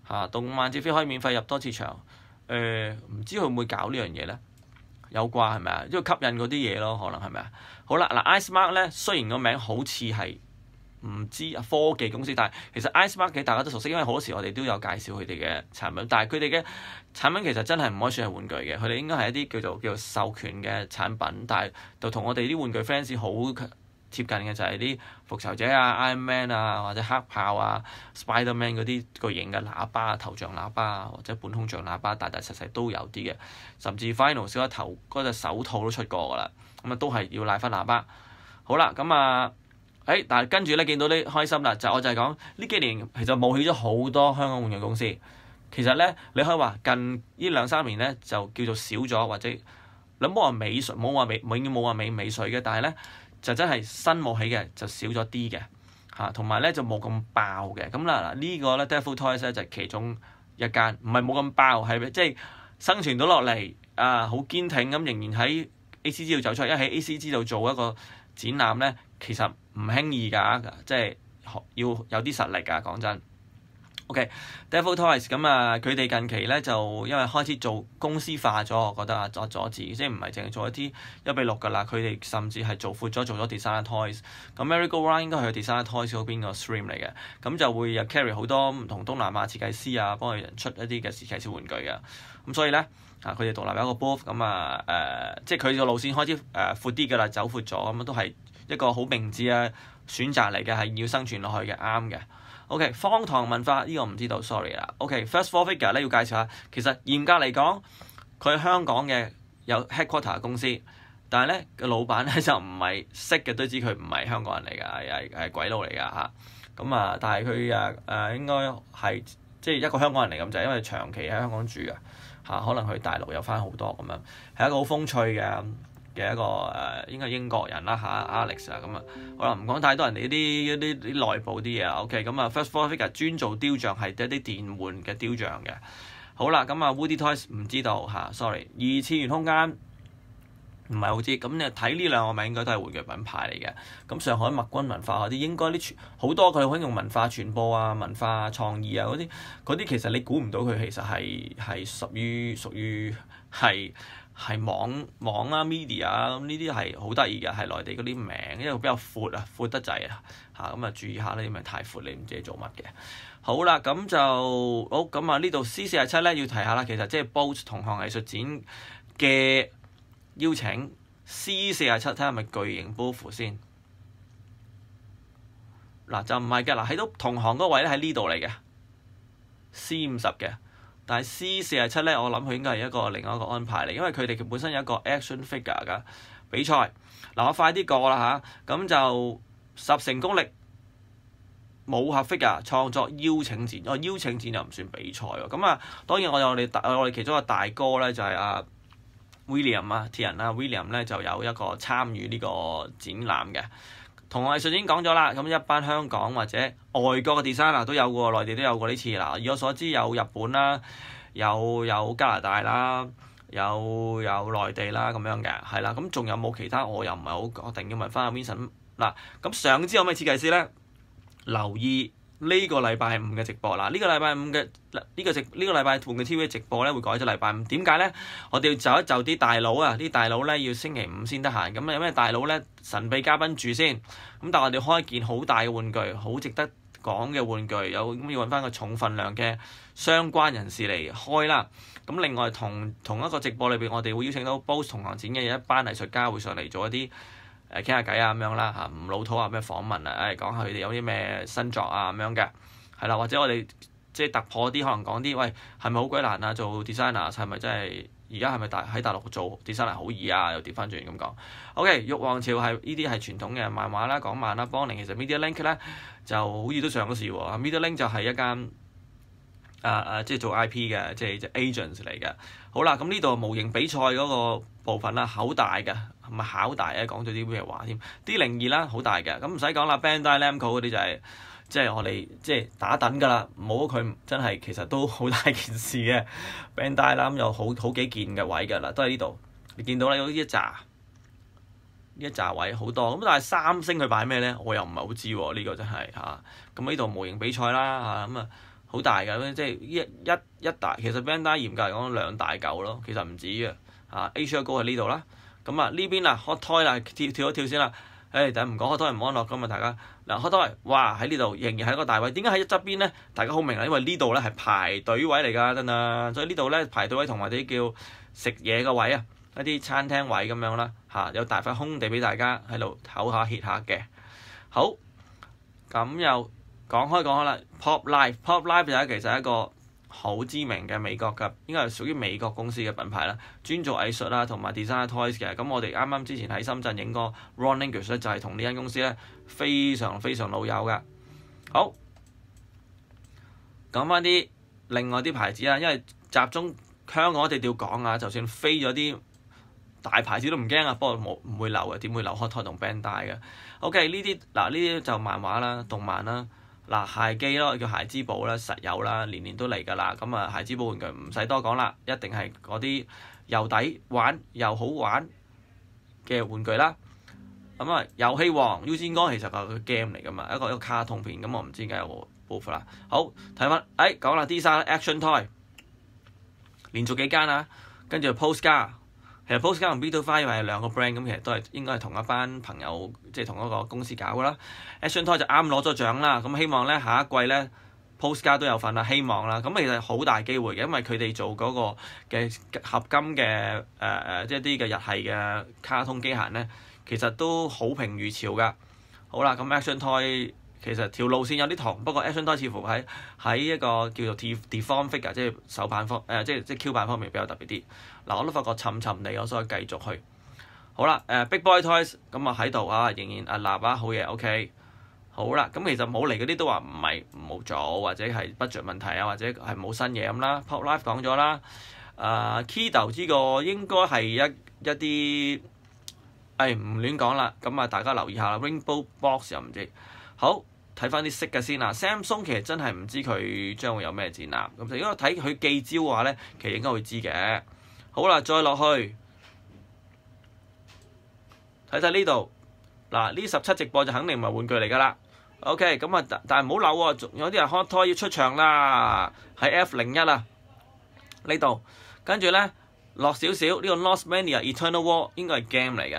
動漫節飛可以免費入多次場。唔知佢會唔會搞呢樣嘢咧？有啩係咪啊？因為吸引嗰啲嘢咯，可能係咪啊？好啦，嗱 Icemark 咧，雖然個名好似係唔知科技公司，但係其實 Icemark 嘅大家都熟悉，因為好多時我哋都有介紹佢哋嘅產品。但係佢哋嘅產品其實真係唔可以算係玩具嘅，佢哋應該係一啲叫做授權嘅產品，但係就同我哋啲玩具 fans 好貼近嘅就係啲復仇者啊、Iron Man 啊或者黑豹啊、Spider-Man 嗰啲巨型嘅喇叭、頭像喇叭啊或者半空像喇叭，大大細細都有啲嘅，甚至 Final 小一頭嗰隻手套都出過㗎啦，咁啊都係要拉翻喇叭。好啦，咁啊但係跟住咧見到啲開心啦，我就係講呢幾年其實冒起咗好多香港玩具公司，其實咧你可以話近呢2-3年咧就叫做少咗，或者你冇話美術，冇話美，永遠冇話美術嘅，但係咧。就真係新冒起嘅就少咗啲嘅嚇，同埋咧就冇咁爆嘅。咁啦，呢個咧 Devil Toys 咧就係其中一間，唔係冇咁爆，係即係生存到落嚟啊，好堅挺咁，仍然喺 ACG 度走出嚟，因為喺 ACG 度做一個展覽咧，其實唔輕易㗎，即係要有啲實力㗎，講真。OK，Devil Toys 咁啊，佢哋近期咧就因為開始做公司化咗，我覺得啊，佐治即係唔係淨係做一啲1:6㗎啦，佢哋甚至係做闊咗，做咗 Designer Toys。咁 Merry-Go-Round 應該係 Designer Toys 嗰邊個 stream 嚟嘅，咁就會有 carry 好多唔同東南亞設計師啊，幫佢人出一啲嘅設計小玩具嘅。咁所以咧佢哋獨立有一個 booth，咁啊即係佢個路線開始闊啲㗎啦，走闊咗，咁都係一個好明智嘅選擇嚟嘅，係要生存落去嘅，啱嘅。OK， 方糖文化呢個唔知道 ，sorry 啦。OK，First Four Figure 咧要介紹下，其實嚴格嚟講，佢係香港嘅有 headquarter 公司，但係咧個老闆咧就唔係識嘅，都知佢唔係香港人嚟㗎，係鬼佬嚟㗎嚇。咁啊，但係佢應該係即係一個香港人嚟咁就係因為長期喺香港住啊可能去大陸有翻好多咁樣，係一個好風趣嘅一個應該英國人啦Alex 啊，咁啊，好啦，唔講太多人哋啲內部啲嘢啦。OK， 咁啊 First Four Figure 專做雕像，係一啲電玩嘅雕像嘅。好啦，咁啊 Woody Toys 唔知道sorry， 二次元空間唔係好知，咁你睇呢兩個名應該都係玩具品牌嚟嘅。咁上海麥君文化嗰啲應該啲好多佢可以用文化傳播啊、文化創意啊嗰啲其實你估唔到佢其實係屬於係網啊 media 啊，咁呢啲係好得意嘅，係內地嗰啲名，因為比較闊得滯咁啊注意下呢啲名太闊，你唔知做乜嘅。好啦，咁就好咁啊呢度 C47咧要提下啦，其實即係 Bolt 同行藝術展嘅邀請 C47 睇下係咪巨型 booth 先。嗱就唔係嘅，嗱喺到同行嗰位咧喺呢度嚟嘅 C50嘅。但係 C47咧，我諗佢應該係另外一個安排嚟，因為佢哋本身有一個 action figure 嘅比賽。嗱，我快啲過啦咁就10成功力武俠 figure 創作邀請戰，邀請戰又唔算比賽喎。咁啊，當然我哋其中一個大哥咧就係William 鐵人William 咧就有一個參與呢個展覽嘅。同藝術已經講咗啦，咁一班香港或者外國嘅 designer 都有喎，內地都有過呢次嗱。以我所知有日本啦，有加拿大啦，有內地啦咁樣嘅，係啦。咁仲有冇其他？我又唔係好確定，要問翻阿 Vincent 嗱。咁想知有咩設計師咧？留意呢個禮拜五嘅直播嗱，呢個禮拜五嘅呢個禮拜換嘅 TV 直播咧會改咗禮拜五。點解咧？我哋要就啲大佬啊，啲大佬咧要星期五先得閒。咁有咩大佬咧？神秘嘉賓住先。咁但係我哋開一件好大嘅玩具，好值得講嘅玩具，咁要揾翻個重份量嘅相關人士嚟開啦。咁另外同一個直播裏邊，我哋會邀請到 Bolt 同行展嘅一班藝術家會上嚟做一啲傾下偈啊咁樣啦唔老土咩訪問講下佢哋有啲咩新作啊咁樣嘅，係啦，或者我哋即係突破啲，可能講啲喂係咪好鬼難啊？做 designer 係咪真係而家係咪喺大陸做 designer 好易啊？又調翻轉咁講。OK， 玉皇朝係呢啲係傳統嘅漫畫啦、港漫啦。邦寧其實 Media Link 咧就好似都上咗市喎。Media Link 就係一間即係做 IP 嘅，即係 agents 嚟嘅。好啦，咁呢度模型比賽嗰個部分啦，好大嘅，係咪好大啊？講咗啲咩話添？D02啦，好大嘅。咁唔使講啦 Bandai Namco 嗰啲就係即係我哋即係打等㗎啦。唔好佢真係其實都好大件事嘅 Bandai 啦，咁有好幾件嘅位㗎啦，都喺呢度。你見到啦，有呢一紮位好多。咁但係三星佢擺咩咧？我又唔係好知喎。呢個真係咁呢度模型比賽啦咁好大㗎，即係一大。其實 Bandai 嚴格嚟講兩大嚿咯，其實唔止嘅。Asia Go 喺呢度啦。咁啊呢邊啦 Hot Toy 啦，跳一跳先啦。但唔講 Hot Toy 唔安樂㗎嘛，大家嗱 Hot Toy， 哇喺呢度仍然係一個大位。點解喺側邊咧？大家好明啦，因為呢度咧係排隊位嚟㗎，真啊！所以呢度咧排隊位同埋啲叫食嘢嘅位啊，一啲餐廳位咁樣啦，有大塊空地俾大家喺度唞下歇下嘅。好，咁又講開啦 Pop Life 就係其實係一個好知名嘅美國嘅，應該係屬於美國公司嘅品牌啦，專做藝術啦同埋 design toys 嘅。咁我哋啱啱之前喺深圳影過 Ron English 咧，就係同呢間公司咧非常非常老友㗎。好，講翻啲另外啲牌子啦，因為集中香港一定要講啊，就算飛咗啲大牌子都唔驚啊，不過唔會留嘅，點會留 Hot Toy 同 Bandai 嘅 ？OK， 呢啲就漫畫啦、動漫啦。鞋機咯，叫孩之寶啦，實有啦，年年都嚟㗎啦。咁孩之寶玩具唔使多講啦，一定係嗰啲又抵玩又好玩嘅玩具啦。遊戲王 U 尖哥其實係個 game 嚟㗎嘛，一個卡通片。咁我唔知點解有個報復啦。好，睇翻講啦 D3 Action Toy， 連續幾間啊，跟住 Postcard。其實 Postcard 同 B25 係兩個 brand， 咁其實都係應該係同一班朋友，即係同一個公司搞㗎啦。Action Toy 就啱攞咗獎啦，咁希望咧下一季咧 Postcard 都有份啦，希望啦。咁其實好大機會嘅，因為佢哋做嗰個嘅合金嘅即係啲嘅日系嘅卡通機械咧，其實都好評如潮㗎。好啦，咁 Action Toy 其實條路線有啲同，不過 Action Toy 似乎喺一個叫做 deform figure， 即係手板即係 Q 版方面比較特別啲。我都發覺沉地，我所以繼續去。好啦，Big Boy Toys 咁喺度啊，仍然立啊，好嘢 OK。好啦，咁其實冇嚟嗰啲都話唔係冇做，或者係 budget 問題啊，或者係冇新嘢咁啦。Pop Life 講咗啦，Kido 呢個應該係一啲唔亂講啦。咁大家留意下啦 ，Rainbow Box 又唔知。好，睇翻啲識嘅先啦。Samsung 其實真係唔知佢將會有咩展覽，咁如果睇佢記招嘅話咧，其實應該會知嘅。好啦，再落去睇睇呢度嗱，呢17直播就肯定唔係玩具嚟㗎啦。OK， 咁但係唔好漏喎，仲有啲人 Hot Toy 要出場啦，喺 F01啊呢度，跟住咧落少少呢個 Lost Mania Eternal War 應該係 game 嚟嘅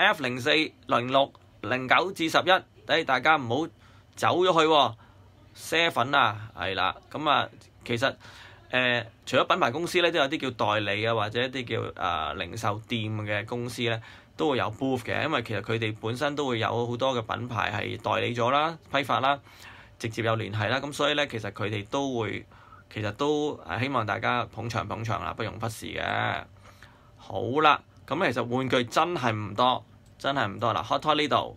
F04、06、09至11，大家唔好走咗去喎。7啊，係啦，咁其實除咗品牌公司咧，都有啲叫代理啊，或者一啲叫零售店嘅公司咧，都會有 booth 嘅，因為其實佢哋本身都會有好多嘅品牌係代理咗啦、批發啦、直接有聯繫啦，咁所以咧其實佢哋都會，其實都希望大家捧場啦，不容忽視嘅。好啦，咁其實玩具真係唔多嗱 Hot Toy 呢度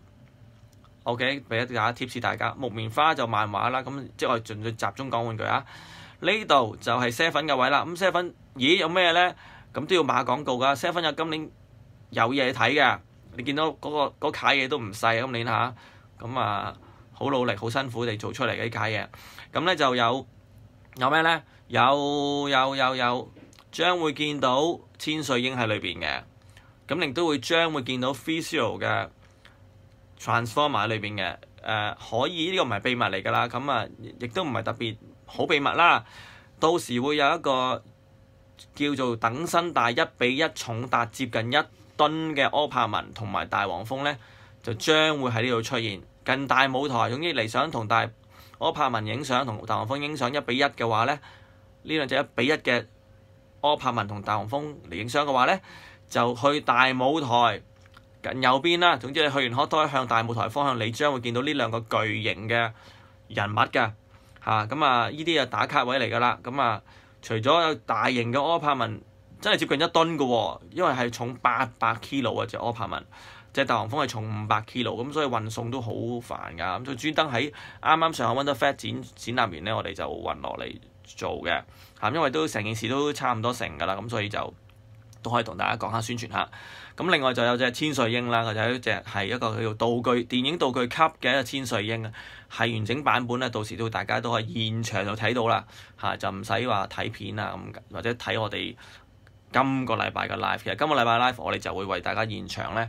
OK， 俾一啲大家 tips 大家。木棉花就漫畫啦，咁即係我哋盡量集中講玩具啊。呢度就係 7嘅位啦，咁 7咦有咩咧？咁都要買廣告㗎。7有今年有嘢睇嘅，你見到嗰卡嘢都唔細，今年嚇，咁好努力好辛苦地做出嚟嘅啲卡嘢。咁咧就有咩咧？有將會見到千歲鷹喺裏邊嘅，咁亦都會將會見到 Visual 嘅 Transformer 喺裏邊嘅。可以呢個唔係秘密嚟㗎啦，咁亦都唔係特別好秘密啦。到時會有一個叫做等身大1:1重達接近1噸嘅柯柏文同埋大黃蜂咧，就將會喺呢度出現近大舞台。總之嚟想同柯柏文影相同大黃蜂影相1:1嘅話咧，呢兩隻1:1嘅柯柏文同大黃蜂嚟影相嘅話咧，就去大舞台近右邊啦。總之你去完 Hot Toy 向大舞台方向，你將會見到呢兩個巨型嘅人物㗎。咁呢啲就打卡位嚟㗎啦。咁除咗有大型嘅柯柏文，真係接近1噸㗎喎，因為係重800 kg 啊隻柯柏文，隻大黃蜂係重500 kg，咁所以運送都好煩㗎。咁就專登喺啱啱上海 Wonderfest 展覽完咧，我哋就運落嚟做嘅。因為都成件事都差唔多成㗎啦，咁所以就都可以同大家講下宣傳下。咁另外就有隻千歲鷹啦，佢就一隻係一個叫做電影道具級嘅一個千歲鷹啊，係完整版本咧，到時大家都可以現場就睇到啦，就唔使話睇片啊咁，或者睇我哋今個禮拜嘅 live。其實今個禮拜 live 我哋就會為大家現場咧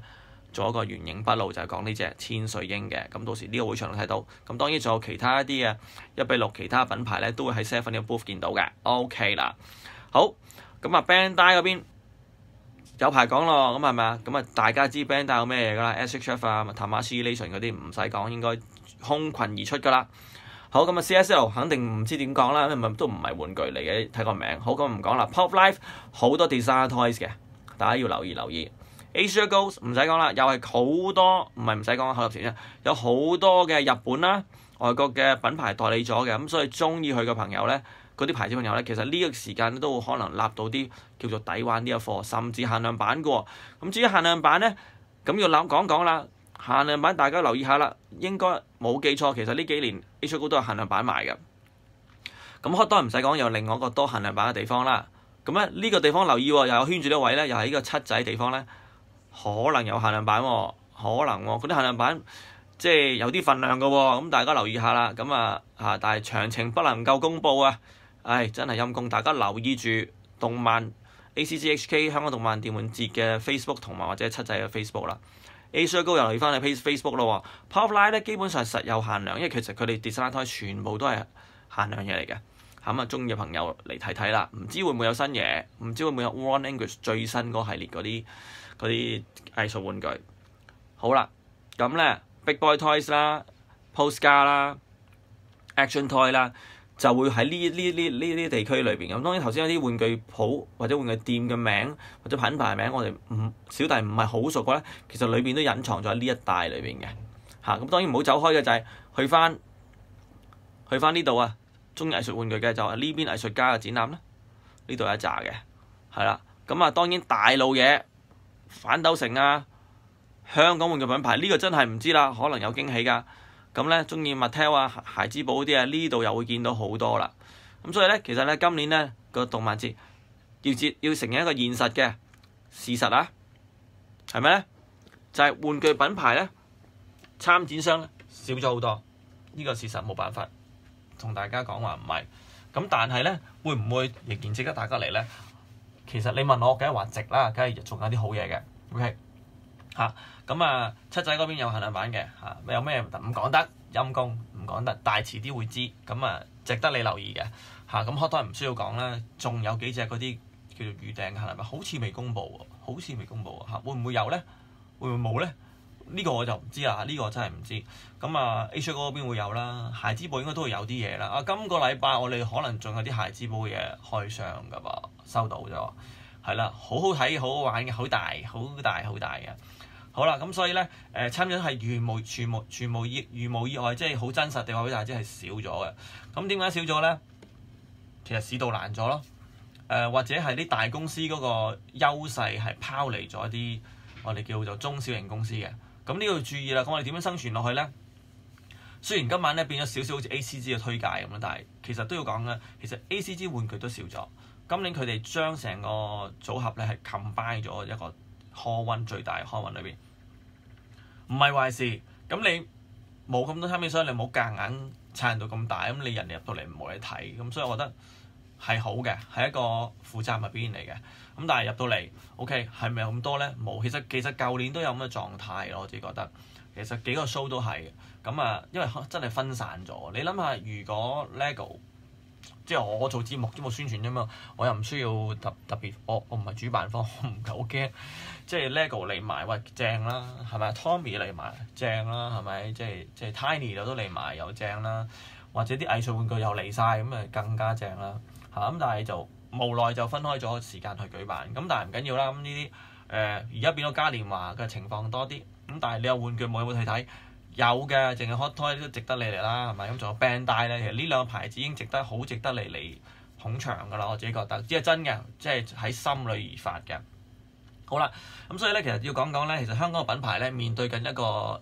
做一個原形筆路，就係講呢隻千歲鷹嘅。咁到時呢個會場都睇到。咁當然仲有其他一啲嘅1:6其他品牌咧，都會喺 Seven 呢個 booth 見到嘅。OK 啦，好咁啊 Bandai 嗰邊有排講咯，咁係咪啊？咁啊大家知 Bandai 有咩嘢㗎啦 ？SHF 啊、Tamashii Relation 嗰啲唔使講，應該空群而出㗎啦。好咁啊 CSL 肯定唔知點講啦，因為都唔係玩具嚟嘅，睇個名。好咁唔講啦。Pop Life 好多 designer toys 嘅，大家要留意。Asia Ghost 唔使講啦，又係好多，唔係唔使講口入前啫，有好多嘅日本啦、外國嘅品牌代理咗嘅，咁所以中意佢嘅朋友咧，嗰啲牌子朋友咧，其實呢個時間都可能揦到啲叫做抵玩呢一貨，甚至限量版嘅喎。咁至於限量版咧，咁要講啦，限量版大家留意下啦，應該冇記錯，其實呢幾年 Asia Ghost 都有限量版賣嘅。咁Hot Toys唔使講，有另外一個多限量版嘅地方啦。咁咧呢個地方留意喎，又有圈住呢個位咧，又係呢個七仔地方咧。可能有限量版喎，嗰啲限量版即係有啲份量嘅喎，咁大家留意下啦。咁但係詳情不能夠公佈啊！唉，真係陰公，大家留意住動漫 ACGHK 香港動漫電玩節嘅 Facebook 同埋或者七仔嘅 Facebook 啦。Asia Ghost 又留意翻你 Facebook 咯喎。Pop Life 咧基本上實有限量，因為其實佢哋 design toy 全部都係限量嘢嚟嘅。咁啊，中意嘅朋友嚟睇睇啦，唔知會唔會有新嘢，唔知會唔會有 One English 最新嗰系列嗰啲藝術玩具。好啦，咁咧 Big Boy Toys 啦、Postcard 啦、Action Toy 啦，就會喺呢啲地區裏邊。咁當然頭先有啲玩具鋪或者玩具店嘅名或者品牌名，我哋小弟唔係好熟嘅咧，其實裏邊都隱藏咗喺呢一帶裏邊嘅嚇。咁當然唔好走開嘅就係去翻呢度啊！中意藝術玩具嘅就係呢邊藝術家嘅展覽啦，呢度有一紮嘅，係啦。咁啊當然大路嘢反斗城啊，香港玩具品牌呢個真係唔知啦，可能有驚喜㗎。咁咧中意 Mattel 啊、孩之寶嗰啲啊，呢度又會見到好多啦。咁所以咧，其實咧今年咧個動漫節要承認一個現實嘅事實啊，係咪咧？就係玩具品牌咧參展商咧少咗好多，呢個事實冇辦法同大家講話唔係。咁但係咧會唔會仍然值得大家嚟咧？其實你問我，梗係話值啦，梗係仲有啲好嘢嘅。OK 嚇，咁七仔嗰邊有限量版嘅嚇，有咩唔講得，陰公唔講得，但係遲啲會知。咁值得你留意嘅嚇。咁Hot Toys唔需要講啦，仲有幾隻嗰啲叫做預訂嘅限量版，好似未公佈喎，嚇，會唔會有咧？會唔會冇咧？呢個我就唔知啦，呢個真係唔知。咁Asia 嗰邊會有啦，孩之寶應該都會有啲嘢啦。今個禮拜我哋可能仲有啲孩之寶嘅嘢開箱㗎噃，收到咗，係啦，好好睇，好好玩嘅，好大嘅。好啦，咁所以咧參展係如無意外，即係好真實地話俾大家知係少咗嘅。咁點解少咗咧？其實市道難咗咯，或者係啲大公司嗰個優勢係拋離咗一啲我哋叫做中小型公司嘅。咁呢個要注意啦。咁我哋點樣生存落去咧？雖然今晚咧變咗少少好似 ACG 嘅推介咁啦，但係其實都要講嘅。其實 ACG 玩具都少咗。今年佢哋將成個組合咧係 combine 咗一個 hall one 最大 hall one 裏邊，唔係壞事。咁你冇咁多參展商，你冇夾硬撐到咁大，咁你人哋入到嚟冇嘢睇。咁所以我覺得係好嘅，係一個負責任嘅表現嚟嘅。咁但係入到嚟 OK 係咪有咁多咧？冇。其實舊年都有咁嘅狀態咯，我自己覺得。其實幾個 show 都係咁因為真係分散咗。你諗下，如果 LEGO 即係我做節目宣傳啫嘛，我又唔需要特別，我唔係主辦方，我唔係好驚。即係 LEGO 嚟埋，喂正啦，係咪 Tommy 嚟埋正啦，係咪？即係 Tiny 都嚟埋又正啦，或者啲藝術玩具又嚟晒，咁更加正啦嚇。咁但係就無奈就分開咗時間去舉辦，咁但係唔緊要啦。咁呢啲而家變咗嘉年華嘅情況多啲，咁但係你有玩具冇去睇？有嘅，淨係 Hot Toys 都值得你嚟啦，係咪？咁仲有 Bandai 咧，其實呢兩個牌子已經好值得你嚟捧場㗎啦，我自己覺得，只係真嘅，即係喺心裏而發嘅。好啦，咁所以咧，其實要講講咧，其實香港嘅品牌咧面對緊一個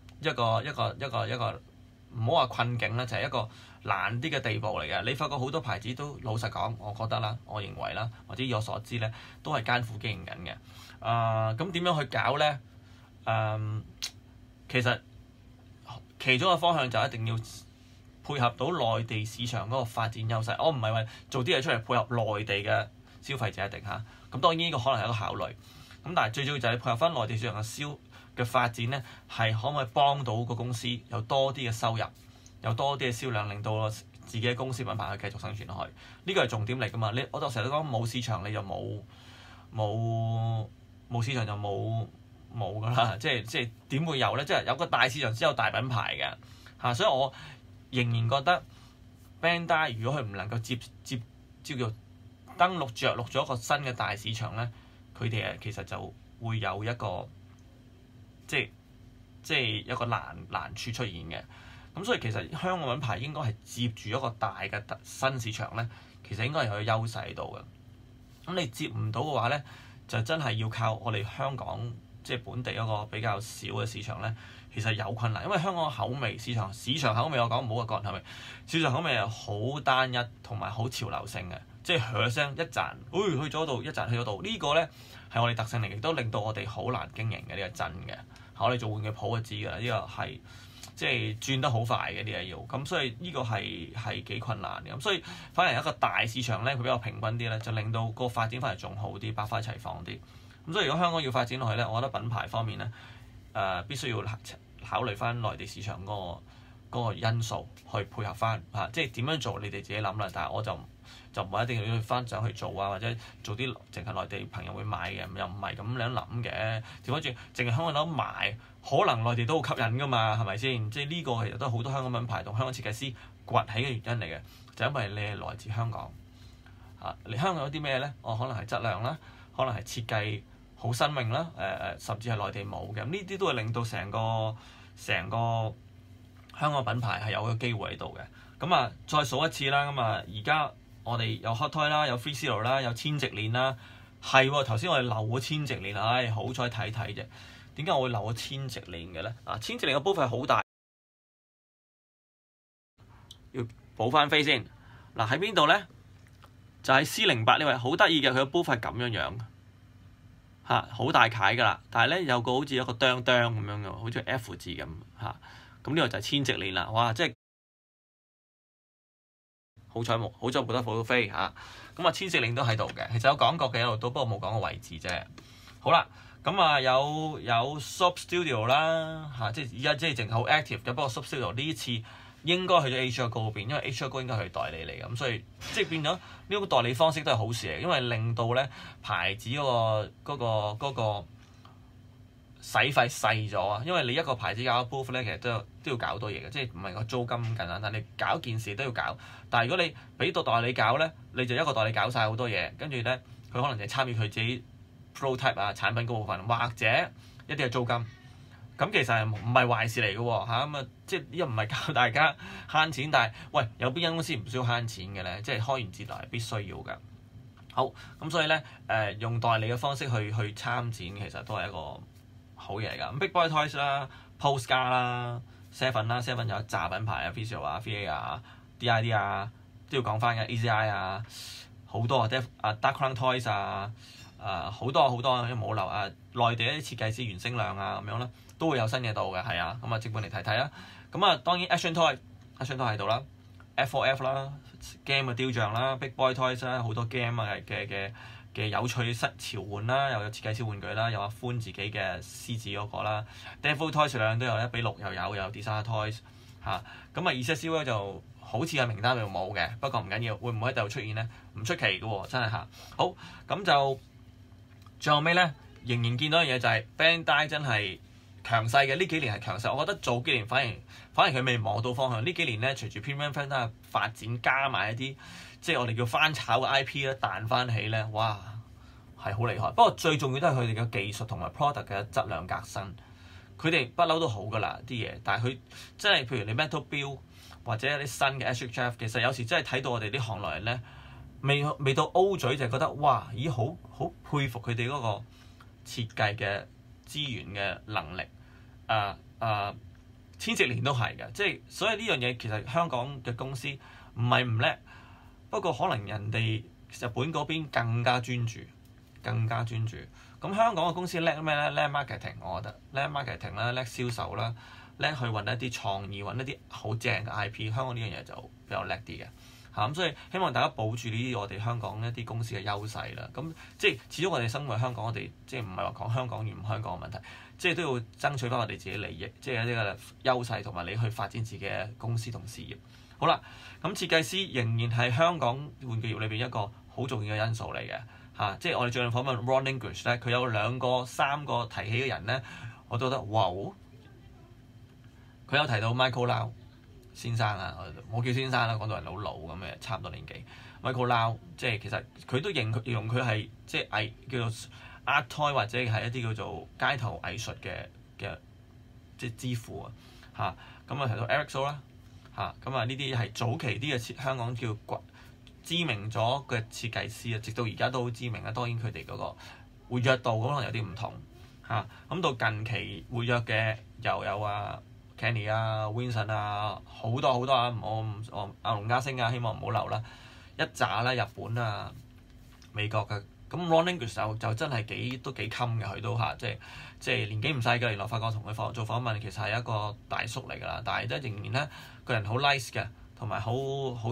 唔好話困境啦，就係一個難啲嘅地步嚟嘅。你發覺好多牌子都老實講，我覺得啦，我認為啦，或者以我所知咧，都係艱苦經營緊嘅。咁點樣去搞咧？其實其中嘅方向就一定要配合到內地市場嗰個發展優勢。我唔係話做啲嘢出嚟配合內地嘅消費者一定嚇。咁當然呢個可能係一個考慮。咁但係最主要就係配合翻內地市場嘅嘅發展咧，係可唔可以幫到個公司有多啲嘅收入，有多啲嘅銷量，令到自己嘅公司品牌去繼續生存落去？呢個係重點嚟㗎嘛。我成日都講冇市場你就冇市場就冇㗎啦。即係點會有咧？即係有個大市場先有大品牌嘅嚇。所以我仍然覺得 Bandai 如果佢唔能夠叫做登陸着陸咗一個新嘅大市場咧，佢哋其實就會有一個即係一個難處出現嘅。咁所以其實香港品牌應該係接住一個大嘅新市場咧，其實應該係有優勢喺度嘅。咁你接唔到嘅話咧，就真係要靠我哋香港即係本地一個比較少嘅市場咧，其實有困難，因為香港嘅口味市場口味我講唔好話個人口味，市場口味係好單一同埋好潮流性嘅。即係響聲一賺，去咗度一賺去咗度，呢個咧係我哋特性嚟，亦都令到我哋好難經營嘅，呢個真嘅。我哋做玩具鋪就知㗎啦，呢個係即係轉得好快嘅啲嘢要，咁所以呢個係幾困難嘅。咁所以反而一個大市場咧，佢比較平均啲咧，就令到個發展反而仲好啲，百花齊放啲。咁所以如果香港要發展落去咧，我覺得品牌方面咧，必須要考慮翻內地市場嗰個因素去配合翻嚇，即係點樣做你哋自己諗啦。但係我就唔係一定要翻上去做啊，或者做啲淨係內地朋友會買嘅，又唔係咁樣諗嘅。調翻轉，淨係香港人買，可能內地都好吸引㗎嘛，係咪先？即係呢個其實都係好多香港品牌同香港設計師崛起嘅原因嚟嘅，就因為你係來自香港嚇。你香港有啲咩咧？可能係質量啦，可能係設計好新穎啦，甚至係內地冇嘅。咁呢啲都會令到成個香港品牌係有個機會喺度嘅。咁啊，再數一次啦。咁啊，而家我哋有 Hot Toy 啦，有 FreeZero 啦，有千直鏈啦。係喎，頭先我哋漏咗千直鏈，好彩睇睇啫。點解我會漏咗千直鏈嘅咧？千直鏈嘅波幅係好大，要補翻飛先。喺邊度咧？就喺 C08呢位，好得意嘅，佢嘅波幅係咁樣嚇，好大楷㗎啦。但係咧有個好似一個哚哚咁樣嘅，好似 F 字咁嚇。咁呢個就係千直鏈啦。哇！即係好彩冇得補到飛嚇。咁千直鏈都喺度嘅，其實有講過嘅一路都，不過冇講個位置啫。好啦，咁有 Soap Studio 啦嚇，即係而家即係淨係好 active 嘅。不過 Soap Studio 呢次應該去咗 Asia Go 嗰邊，因為 Asia Go 應該係代理嚟嘅，咁所以即係變咗呢個代理方式都係好事嚟，因為令到咧牌子嗰個使費細咗啊。因為你一個牌子搞 booth 咧，其實都要搞好多嘢嘅，即係唔係個租金咁簡單，但你搞件事都要搞。但係如果你俾到代理搞咧，你就一個代理搞晒好多嘢，跟住咧佢可能就係參與佢自己 prototype 產品嗰部分，或者一啲嘅租金。咁其實係唔係壞事嚟嘅喎嚇。咁即係又唔係教大家慳錢，但係喂，有邊間公司唔需要慳錢嘅咧？即係開完節流係必須要嘅。好，咁所以咧用代理嘅方式去參展，其實都係一個好嘢嚟㗎。咁 Big Boy Toys 啦、Postcard 啦、Seven 啦，Seven 有一紮品牌啊 FreeZero 啊、VA 啊、DID 啊，都要講翻嘅 ACI 啊，好多Dark Crown Toys 啊，好多因為冇漏內地一啲設計師袁星亮啊咁樣啦，都會有新嘢到嘅，係啊。咁即管嚟睇睇啦。咁當然 Action Toy 喺度啦 ，F4F 啦 ，game 嘅雕像啦 ，Big Boy Toys 啦，好多 game 嘅有趣潮玩啦，又有設計師玩具啦，有阿歡自己嘅獅子嗰個啦 ，Devil Toys 兩樣都有，1:6又有 Designer Toys 嚇。咁ZCW 咧就好似係名單度冇嘅，不過唔緊要，會唔會喺度出現咧？唔出奇嘅喎，真係嚇。好，咁就最後尾咧，仍然見到一樣嘢就係 Bandai 真係強勢嘅，呢幾年係強勢。我覺得早幾年反而佢未摸到方向。呢幾年咧，隨住 Premium Bandai 嘅發展，加埋一啲即係我哋叫翻炒嘅 IP 咧，彈翻起咧，哇，係好厲害。不過最重要都係佢哋嘅技術同埋 product 嘅質量革新。佢哋不嬲都好㗎啦啲嘢，但係佢真係譬如你 Metal Build 或者一啲新嘅 SHF， 其實有時真係睇到我哋啲行內人咧，未到 O 嘴就覺得哇，咦好佩服佢哋嗰個設計嘅資源嘅能力。千直鏈都係嘅，即係所以呢樣嘢其實香港嘅公司唔係唔叻，不過可能人哋日本嗰邊更加專注。咁香港嘅公司叻咩咧？叻 marketing， 我覺得叻 marketing 啦，叻銷售啦，叻去揾一啲創意，揾一啲好正嘅 IP。香港呢樣嘢就比較叻啲嘅。 嚇。咁所以希望大家保住呢啲我哋香港一啲公司嘅優勢啦。咁即係始終我哋生活喺香港，我哋即係唔係話講香港與唔香港嘅問題，即係都要爭取翻我哋自己利益，即係一啲嘅優勢同埋你去發展自己嘅公司同事業。好啦，咁設計師仍然係香港玩具業裏邊一個好重要嘅因素嚟嘅嚇。即係我哋最近訪問 Ron English 咧，佢有2個3個提起嘅人咧，我都覺得哇！佢有提到 Michael Lau 先生啊，我叫先生啦，講到人好老咁嘅，差唔多年紀。Michael Lau 即係其實佢都形容佢係即係叫做 art toy 或者係一啲叫做街頭藝術嘅即係之父啊嚇。咁啊提到 Eric So 啦嚇，咁啊呢啲係早期啲嘅香港叫知名咗嘅設計師啊，直到而家都好知名啊。當然佢哋嗰個活躍度可能有啲唔同嚇。咁到近期活躍嘅又有Kenny Vincent 好多好多我阿龍家星希望唔好漏啦，一紮啦，日本美國嘅。咁 Ron English 就真係都幾襟嘅，佢都嚇，即係年紀唔細嘅。原來發覺同佢做訪問，其實係一個大叔嚟㗎啦，但係都仍然咧個人好 nice 嘅，同埋好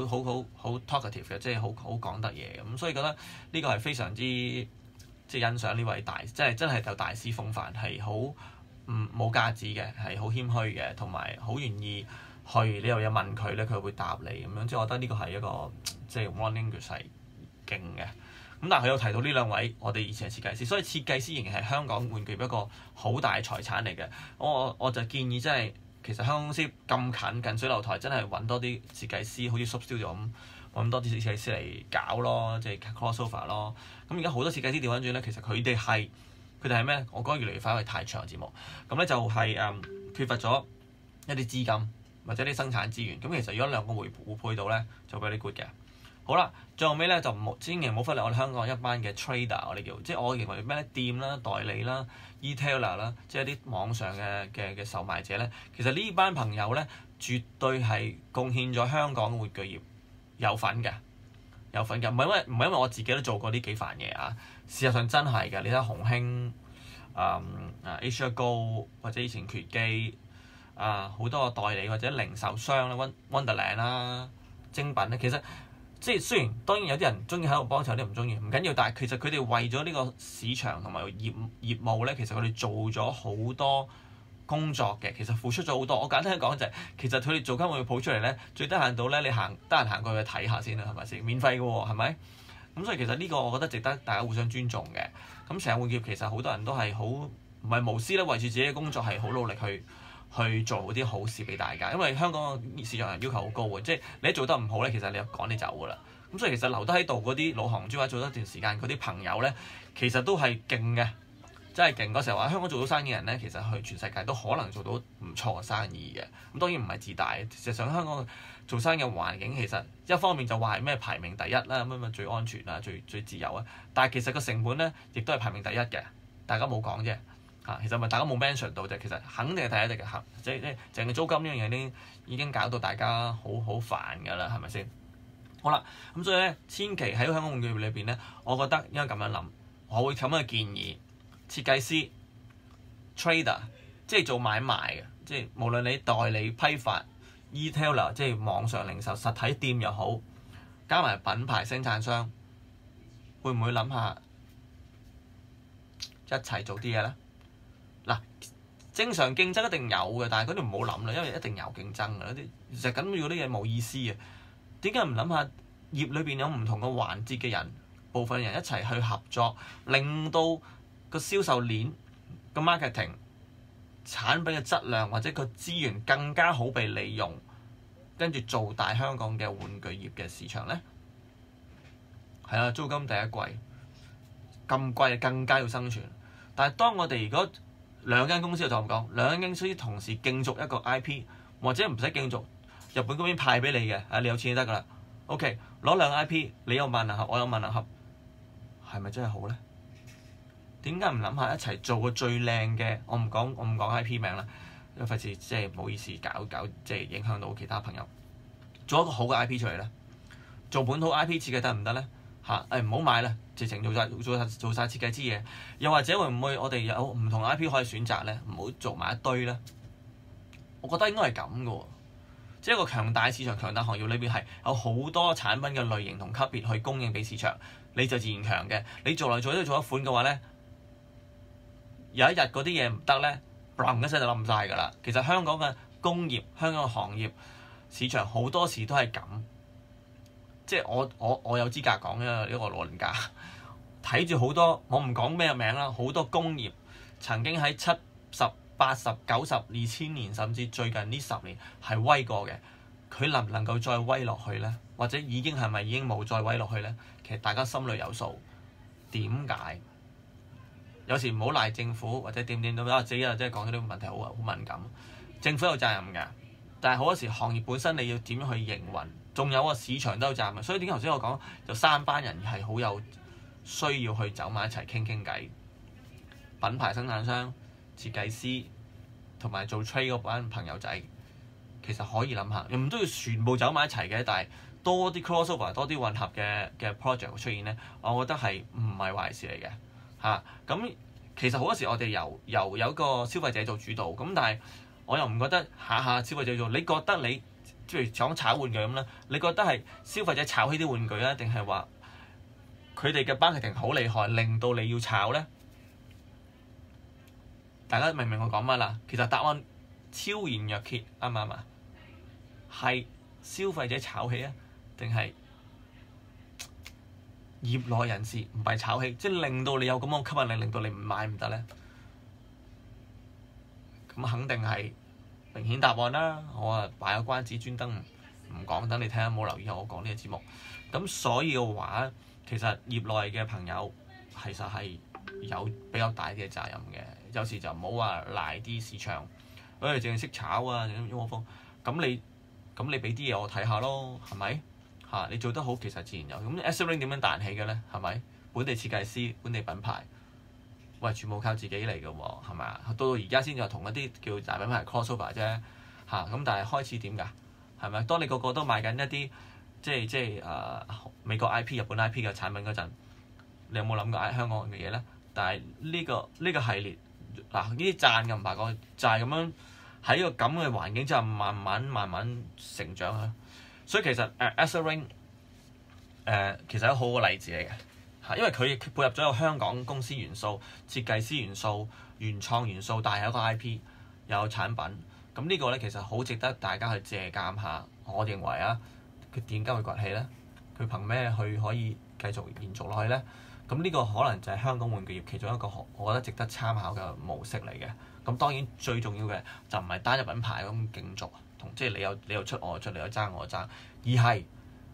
talkative 嘅，即係好講得嘢咁，所以覺得呢個係非常之即係欣賞呢位真係有大師風範，係好冇架子嘅，係好謙虛嘅，同埋好願意去你有嘢問佢咧，佢會答你咁樣。即係我覺得呢個係一個即係 Ron English 係勁嘅。咁但係佢有提到呢2位我哋以前嘅設計師，所以設計師仍然係香港玩具業一個好大嘅財產嚟嘅。我就建議真係其實香港公司咁近水樓台，真係揾多啲設計師，好似 Substudio 咁揾多啲設計師嚟搞咯，即係 crossover 咯。咁而家好多設計師調翻轉咧，其實佢哋係咩？我覺得越嚟越快，因為太長嘅節目。咁咧就係缺乏咗一啲資金或者啲生產資源。咁其實如果2個互配到咧，就 very good 嘅。好啦，最後尾咧就千祈唔好忽略我哋香港一班嘅 trader， 我哋叫即係我認為咩店啦、代理啦、retailer 啦，即係一啲網上嘅售賣者咧。其實呢班朋友咧，絕對係貢獻咗香港嘅玩具業有份嘅。唔係因為我自己都做過呢幾範嘢啊。事實上真係嘅，你睇下鴻興、Asia Go 或者以前缺機好多個代理或者零售商啦，Wonderland 啦、精品咧，其實即係雖然當然有啲人中意喺度幫襯，有啲唔中意，唔緊要。但係其實佢哋為咗呢個市場同埋業務咧，其實佢哋做咗好多工作嘅，其實付出咗好多。我簡單講就係，其實佢哋做間玩具鋪出嚟咧，最低限度咧，你得閒行過去睇下先啦，係咪先？免費嘅喎，係咪？咁所以其實呢個我覺得值得大家互相尊重嘅。咁成日玩具業其實好多人都係好唔係無私咧，為住自己嘅工作係好努力去做啲好事俾大家。因為香港市場人要求好高嘅，即係你一做得唔好咧，其實你就趕你走㗎啦。咁所以其實留得喺度嗰啲老行豬或者做咗一段時間嗰啲朋友咧，其實都係勁嘅，真係勁。嗰時候話香港做到生意人咧，其實去全世界都可能做到唔錯嘅生意嘅。咁當然唔係自大，事實上香港做生意嘅環境其實一方面就話係咩排名第一啦，咁最安全啊，最自由啊。但係其實個成本咧，亦都係排名第一嘅，大家冇講啫嚇。其實咪大家冇 mention 到啫，其實肯定係第一嘅嚇。即係淨係租金呢樣嘢已經搞到大家好煩㗎啦，係咪先？好啦，咁所以咧，千祈喺香港玩具業裏邊咧，我覺得應該咁樣諗，我會咁樣建議設計師 trader， 即係做買賣嘅，即係無論你代理批發 retailer， 即係網上零售實體店又好，加埋品牌生產商，會唔會諗下一齊做啲嘢咧？嗱，正常競爭一定有嘅，但係嗰啲唔好諗啦，因為一定有競爭嘅，啲其實緊要嗰啲嘢冇意思啊。點解唔諗下業裏邊有唔同嘅環節嘅人，部分人一齊去合作，令到個銷售鏈、個 marketing、產品嘅質量或者個資源更加好被利用，跟住做大香港嘅玩具業嘅市場咧？係啊，租金第一貴，咁貴更加要生存。但係當我哋如果2間公司就咁講，2間公司同時競逐一個 IP， 或者唔使競逐。日本嗰邊派俾你嘅，你有錢就得㗎啦。OK， 攞2個 IP， 你有萬能盒，我有萬能盒，係咪真係好咧？點解唔諗下一齊做個最靚嘅？我唔講 IP 名啦，因為費事即係唔好意思搞即係影響到其他朋友。做一個好嘅 IP 出嚟咧，做本土 IP 設計得唔得咧？唔好買啦，直情做晒設計之嘢。又或者會唔會我哋有唔同 IP 可以選擇咧？唔好做埋一堆咧。我覺得應該係咁嘅喎。 即係一個強大市場、強大行業裏邊係有好多產品嘅類型同級別去供應俾市場，你就自然強嘅。你做嚟做去都做一款嘅話咧，有一日嗰啲嘢唔得咧，砰一聲就冧晒㗎啦。其實香港嘅工業、香港嘅行業市場好多時都係咁，即係我有資格講呢個老人家睇住好多，我唔講咩名啦，好多工業曾經喺70、80、90、2000年甚至最近呢10年係威過嘅，佢能唔能夠再威落去呢？或者已經係咪已經冇再威落去呢？其實大家心裏有數。點解？有時唔好賴政府或者點都自己即係講咗啲問題好敏感。政府有責任㗎，但係好多時行業本身你要點樣去營運，仲有個市場都有責任。所以點解頭先我講就三班人係好有需要去走埋一齊傾傾偈，品牌生產商、設計師同埋做 trade 嗰班朋友仔，其實可以諗下，又唔都要全部走埋一齊嘅，但係多啲 crossover、多啲混合嘅 project 出現咧，我覺得係唔係壞事嚟嘅嚇。咁其實好多時我哋由有個消費者做主導，咁但係我又唔覺得下下消費者做。你覺得你即係講炒玩具咁啦，你覺得係消費者炒起啲玩具啊，定係話佢哋嘅 marketing 好厲害，令到你要炒咧？大家明唔明我講乜啦？其實答案超然若揭，啱唔啱啊？係消費者炒起啊，定係業內人士唔係炒起，即係令到你有咁嘅吸引力，令到你唔買唔得咧？咁肯定係明顯答案啦。我啊擺個關子，專登唔講，等你睇下有冇留意我講呢個節目。咁所以嘅話，其實業內嘅朋友其實係有比較大啲嘅責任嘅。有時就唔好話賴啲市場，淨係識炒啊，咁樣風。咁你俾啲嘢我睇下咯，係咪嚇？你做得好，其實自然有。咁 EssilorLink 點樣彈起嘅咧？係咪本地設計師、本地品牌？喂，全部靠自己嚟嘅喎，係咪啊？到而家先至同一啲叫大品牌 crossover 啫嚇。咁但係開始點㗎？係咪？當你個個都賣緊一啲即係美國 IP、日本 IP 嘅產品嗰陣，你有冇諗過香港嘅嘢咧？但係呢個系列嗱，呢啲讚嘅唔怕講，就係咁樣喺個咁嘅環境之下慢慢成長啊。所以其實EssilorLink 其實係一個好嘅例子嚟嘅嚇，因為佢配合咗有香港公司元素、設計師元素、原創元素，但係有一個 IP 又有產品。咁呢個咧其實好值得大家去借鑑下。我認為啊，佢點解會崛起咧？佢憑咩去可以繼續延續落去咧？咁呢個可能就係香港玩具業其中一個我覺得值得參考嘅模式嚟嘅。咁當然最重要嘅就唔係單一品牌咁競逐，同即係你又出我又出，你又爭我又爭，而係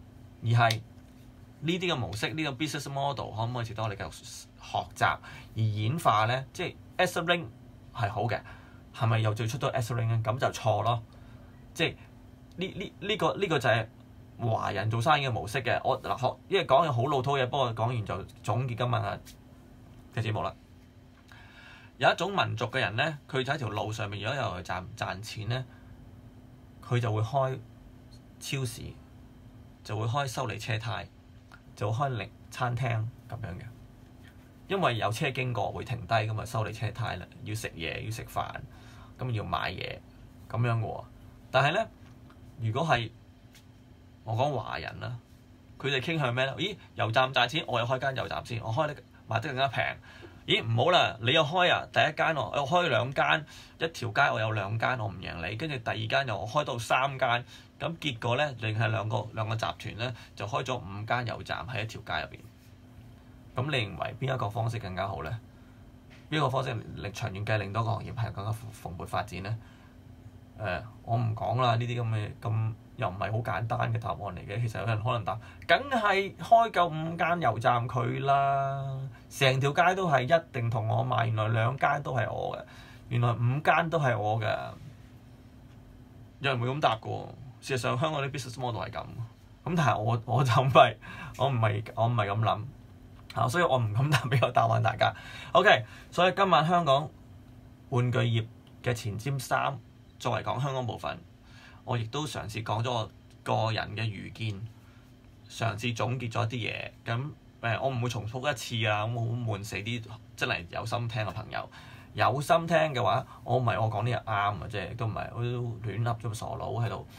呢啲嘅模式，呢個 business model 可唔可以值得我哋繼續學習而演化咧？即係 EssilorLink 係好嘅，係咪又最出到 EssilorLink 咧？咁就錯咯。即係呢個就係華人做生意嘅模式嘅。我嗱學，因為講嘢好老土嘅，不過講完就總結今日嘅節目啦。有一種民族嘅人咧，佢就喺條路上面，如果有賺錢咧，佢就會開超市，就會開修理車胎，就會開餐廳咁樣嘅。因為有車經過會停低咁啊，修理車胎啦，要食嘢要食飯，咁要買嘢咁樣嘅喎。但係咧，如果係我講華人啦，佢哋傾向咩咧？咦，油站賺錢，我又開間油站先，我開得賣得更加平。咦，唔好啦，你又開啊？第一間我開兩間，一條街我有兩間，我唔贏你。跟住第二間又我開到三間，咁結果咧，淨係兩個集團咧就開咗5間油站喺一條街入邊。咁你認為邊一個方式更加好咧？邊一個方式令長遠計令到個行業係更加蓬勃發展咧？我唔講啦，呢啲咁又唔係好簡單嘅答案嚟嘅。其實有人可能答，梗係開夠5間油站佢啦，成條街都係一定同我買。原來2間都係我嘅，原來5間都係我嘅。有人會咁答嘅喎。事實上香港啲 business model 係咁，咁但係我就唔係咁諗嚇，所以我唔敢答俾個答案大家。OK， 所以今晚香港玩具業嘅前瞻3。作為講香港部分，我亦都嘗試講咗我個人嘅愚見，嘗試總結咗啲嘢。咁我唔會重複一次啊，咁好悶死啲真係有心聽嘅朋友。有心聽嘅話，我唔係我講啲嘢啱嘅啫，都唔係我亂噏咗個傻佬喺度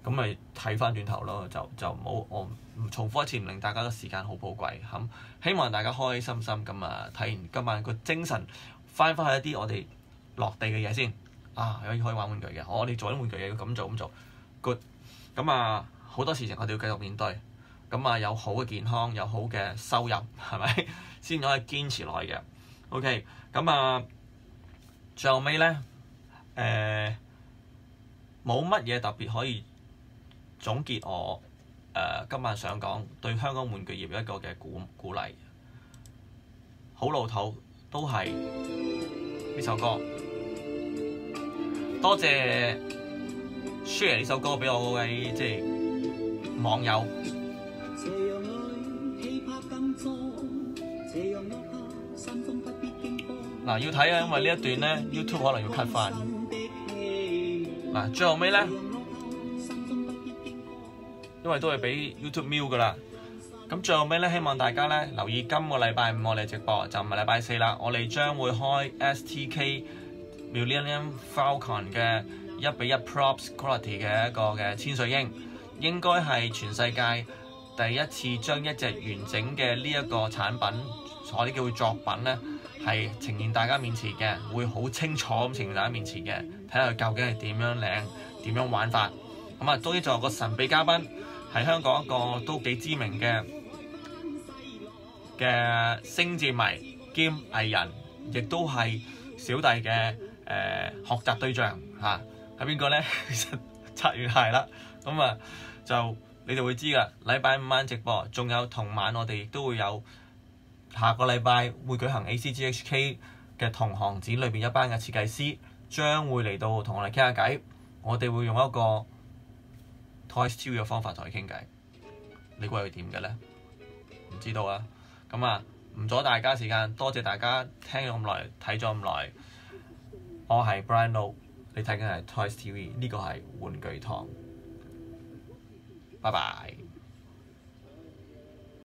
咁咪睇翻轉頭咯，就唔好我唔重複一次，唔令大家嘅時間好寶貴。咁希望大家開開心心咁啊，睇完今晚個精神翻返去一啲我哋落地嘅嘢先啊，可以玩玩具嘅，我哋做啲玩具嘢要咁做咁做 good。咁啊好多事情我哋要繼續面對，咁啊有好嘅健康，有好嘅收入，係咪先可以堅持落去嘅？OK， 咁啊最後尾咧冇乜嘢特別可以總結我今晚想講對香港玩具業一個嘅鼓勵，好老土都係呢首歌。多謝 share 呢首歌俾我嗰位即係網友。嗱要睇啊，因為呢一段咧 YouTube 可能要 cut 翻。嗱最後尾咧，因為都係俾 YouTube mute 噶啦。咁最後尾咧，希望大家咧留意今個禮拜五我哋直播，就唔係禮拜四啦。我哋將會開 STK Millennium Falcon 嘅1:1 props quality 嘅一個嘅千歲鷹，應該係全世界第一次將一隻完整嘅呢一個產品，我哋叫佢作品咧，係呈現大家面前嘅，會好清楚咁呈現大家面前嘅，睇下佢究竟係點樣靚，點樣玩法。咁啊，終於仲有個神秘嘉賓，係香港一個都幾知名嘅星戰迷兼藝人，亦都係小弟嘅學習對象嚇。係邊個咧？其實拆完鞋啦，咁啊就你哋會知噶。禮拜五晚直播，仲有同晚我哋亦都會有下個禮拜會舉行 ACGHK 嘅同行展裏邊一班嘅設計師將會嚟到同我哋傾下偈。我哋會用一個 Toys TV 嘅方法同佢傾偈。你估係點嘅咧？唔知道啊。咁啊，唔阻大家時間，多謝大家聽咗咁耐，睇咗咁耐。我係 Brian Low， 你睇緊係 Toys TV， 呢個係玩具堂。拜拜。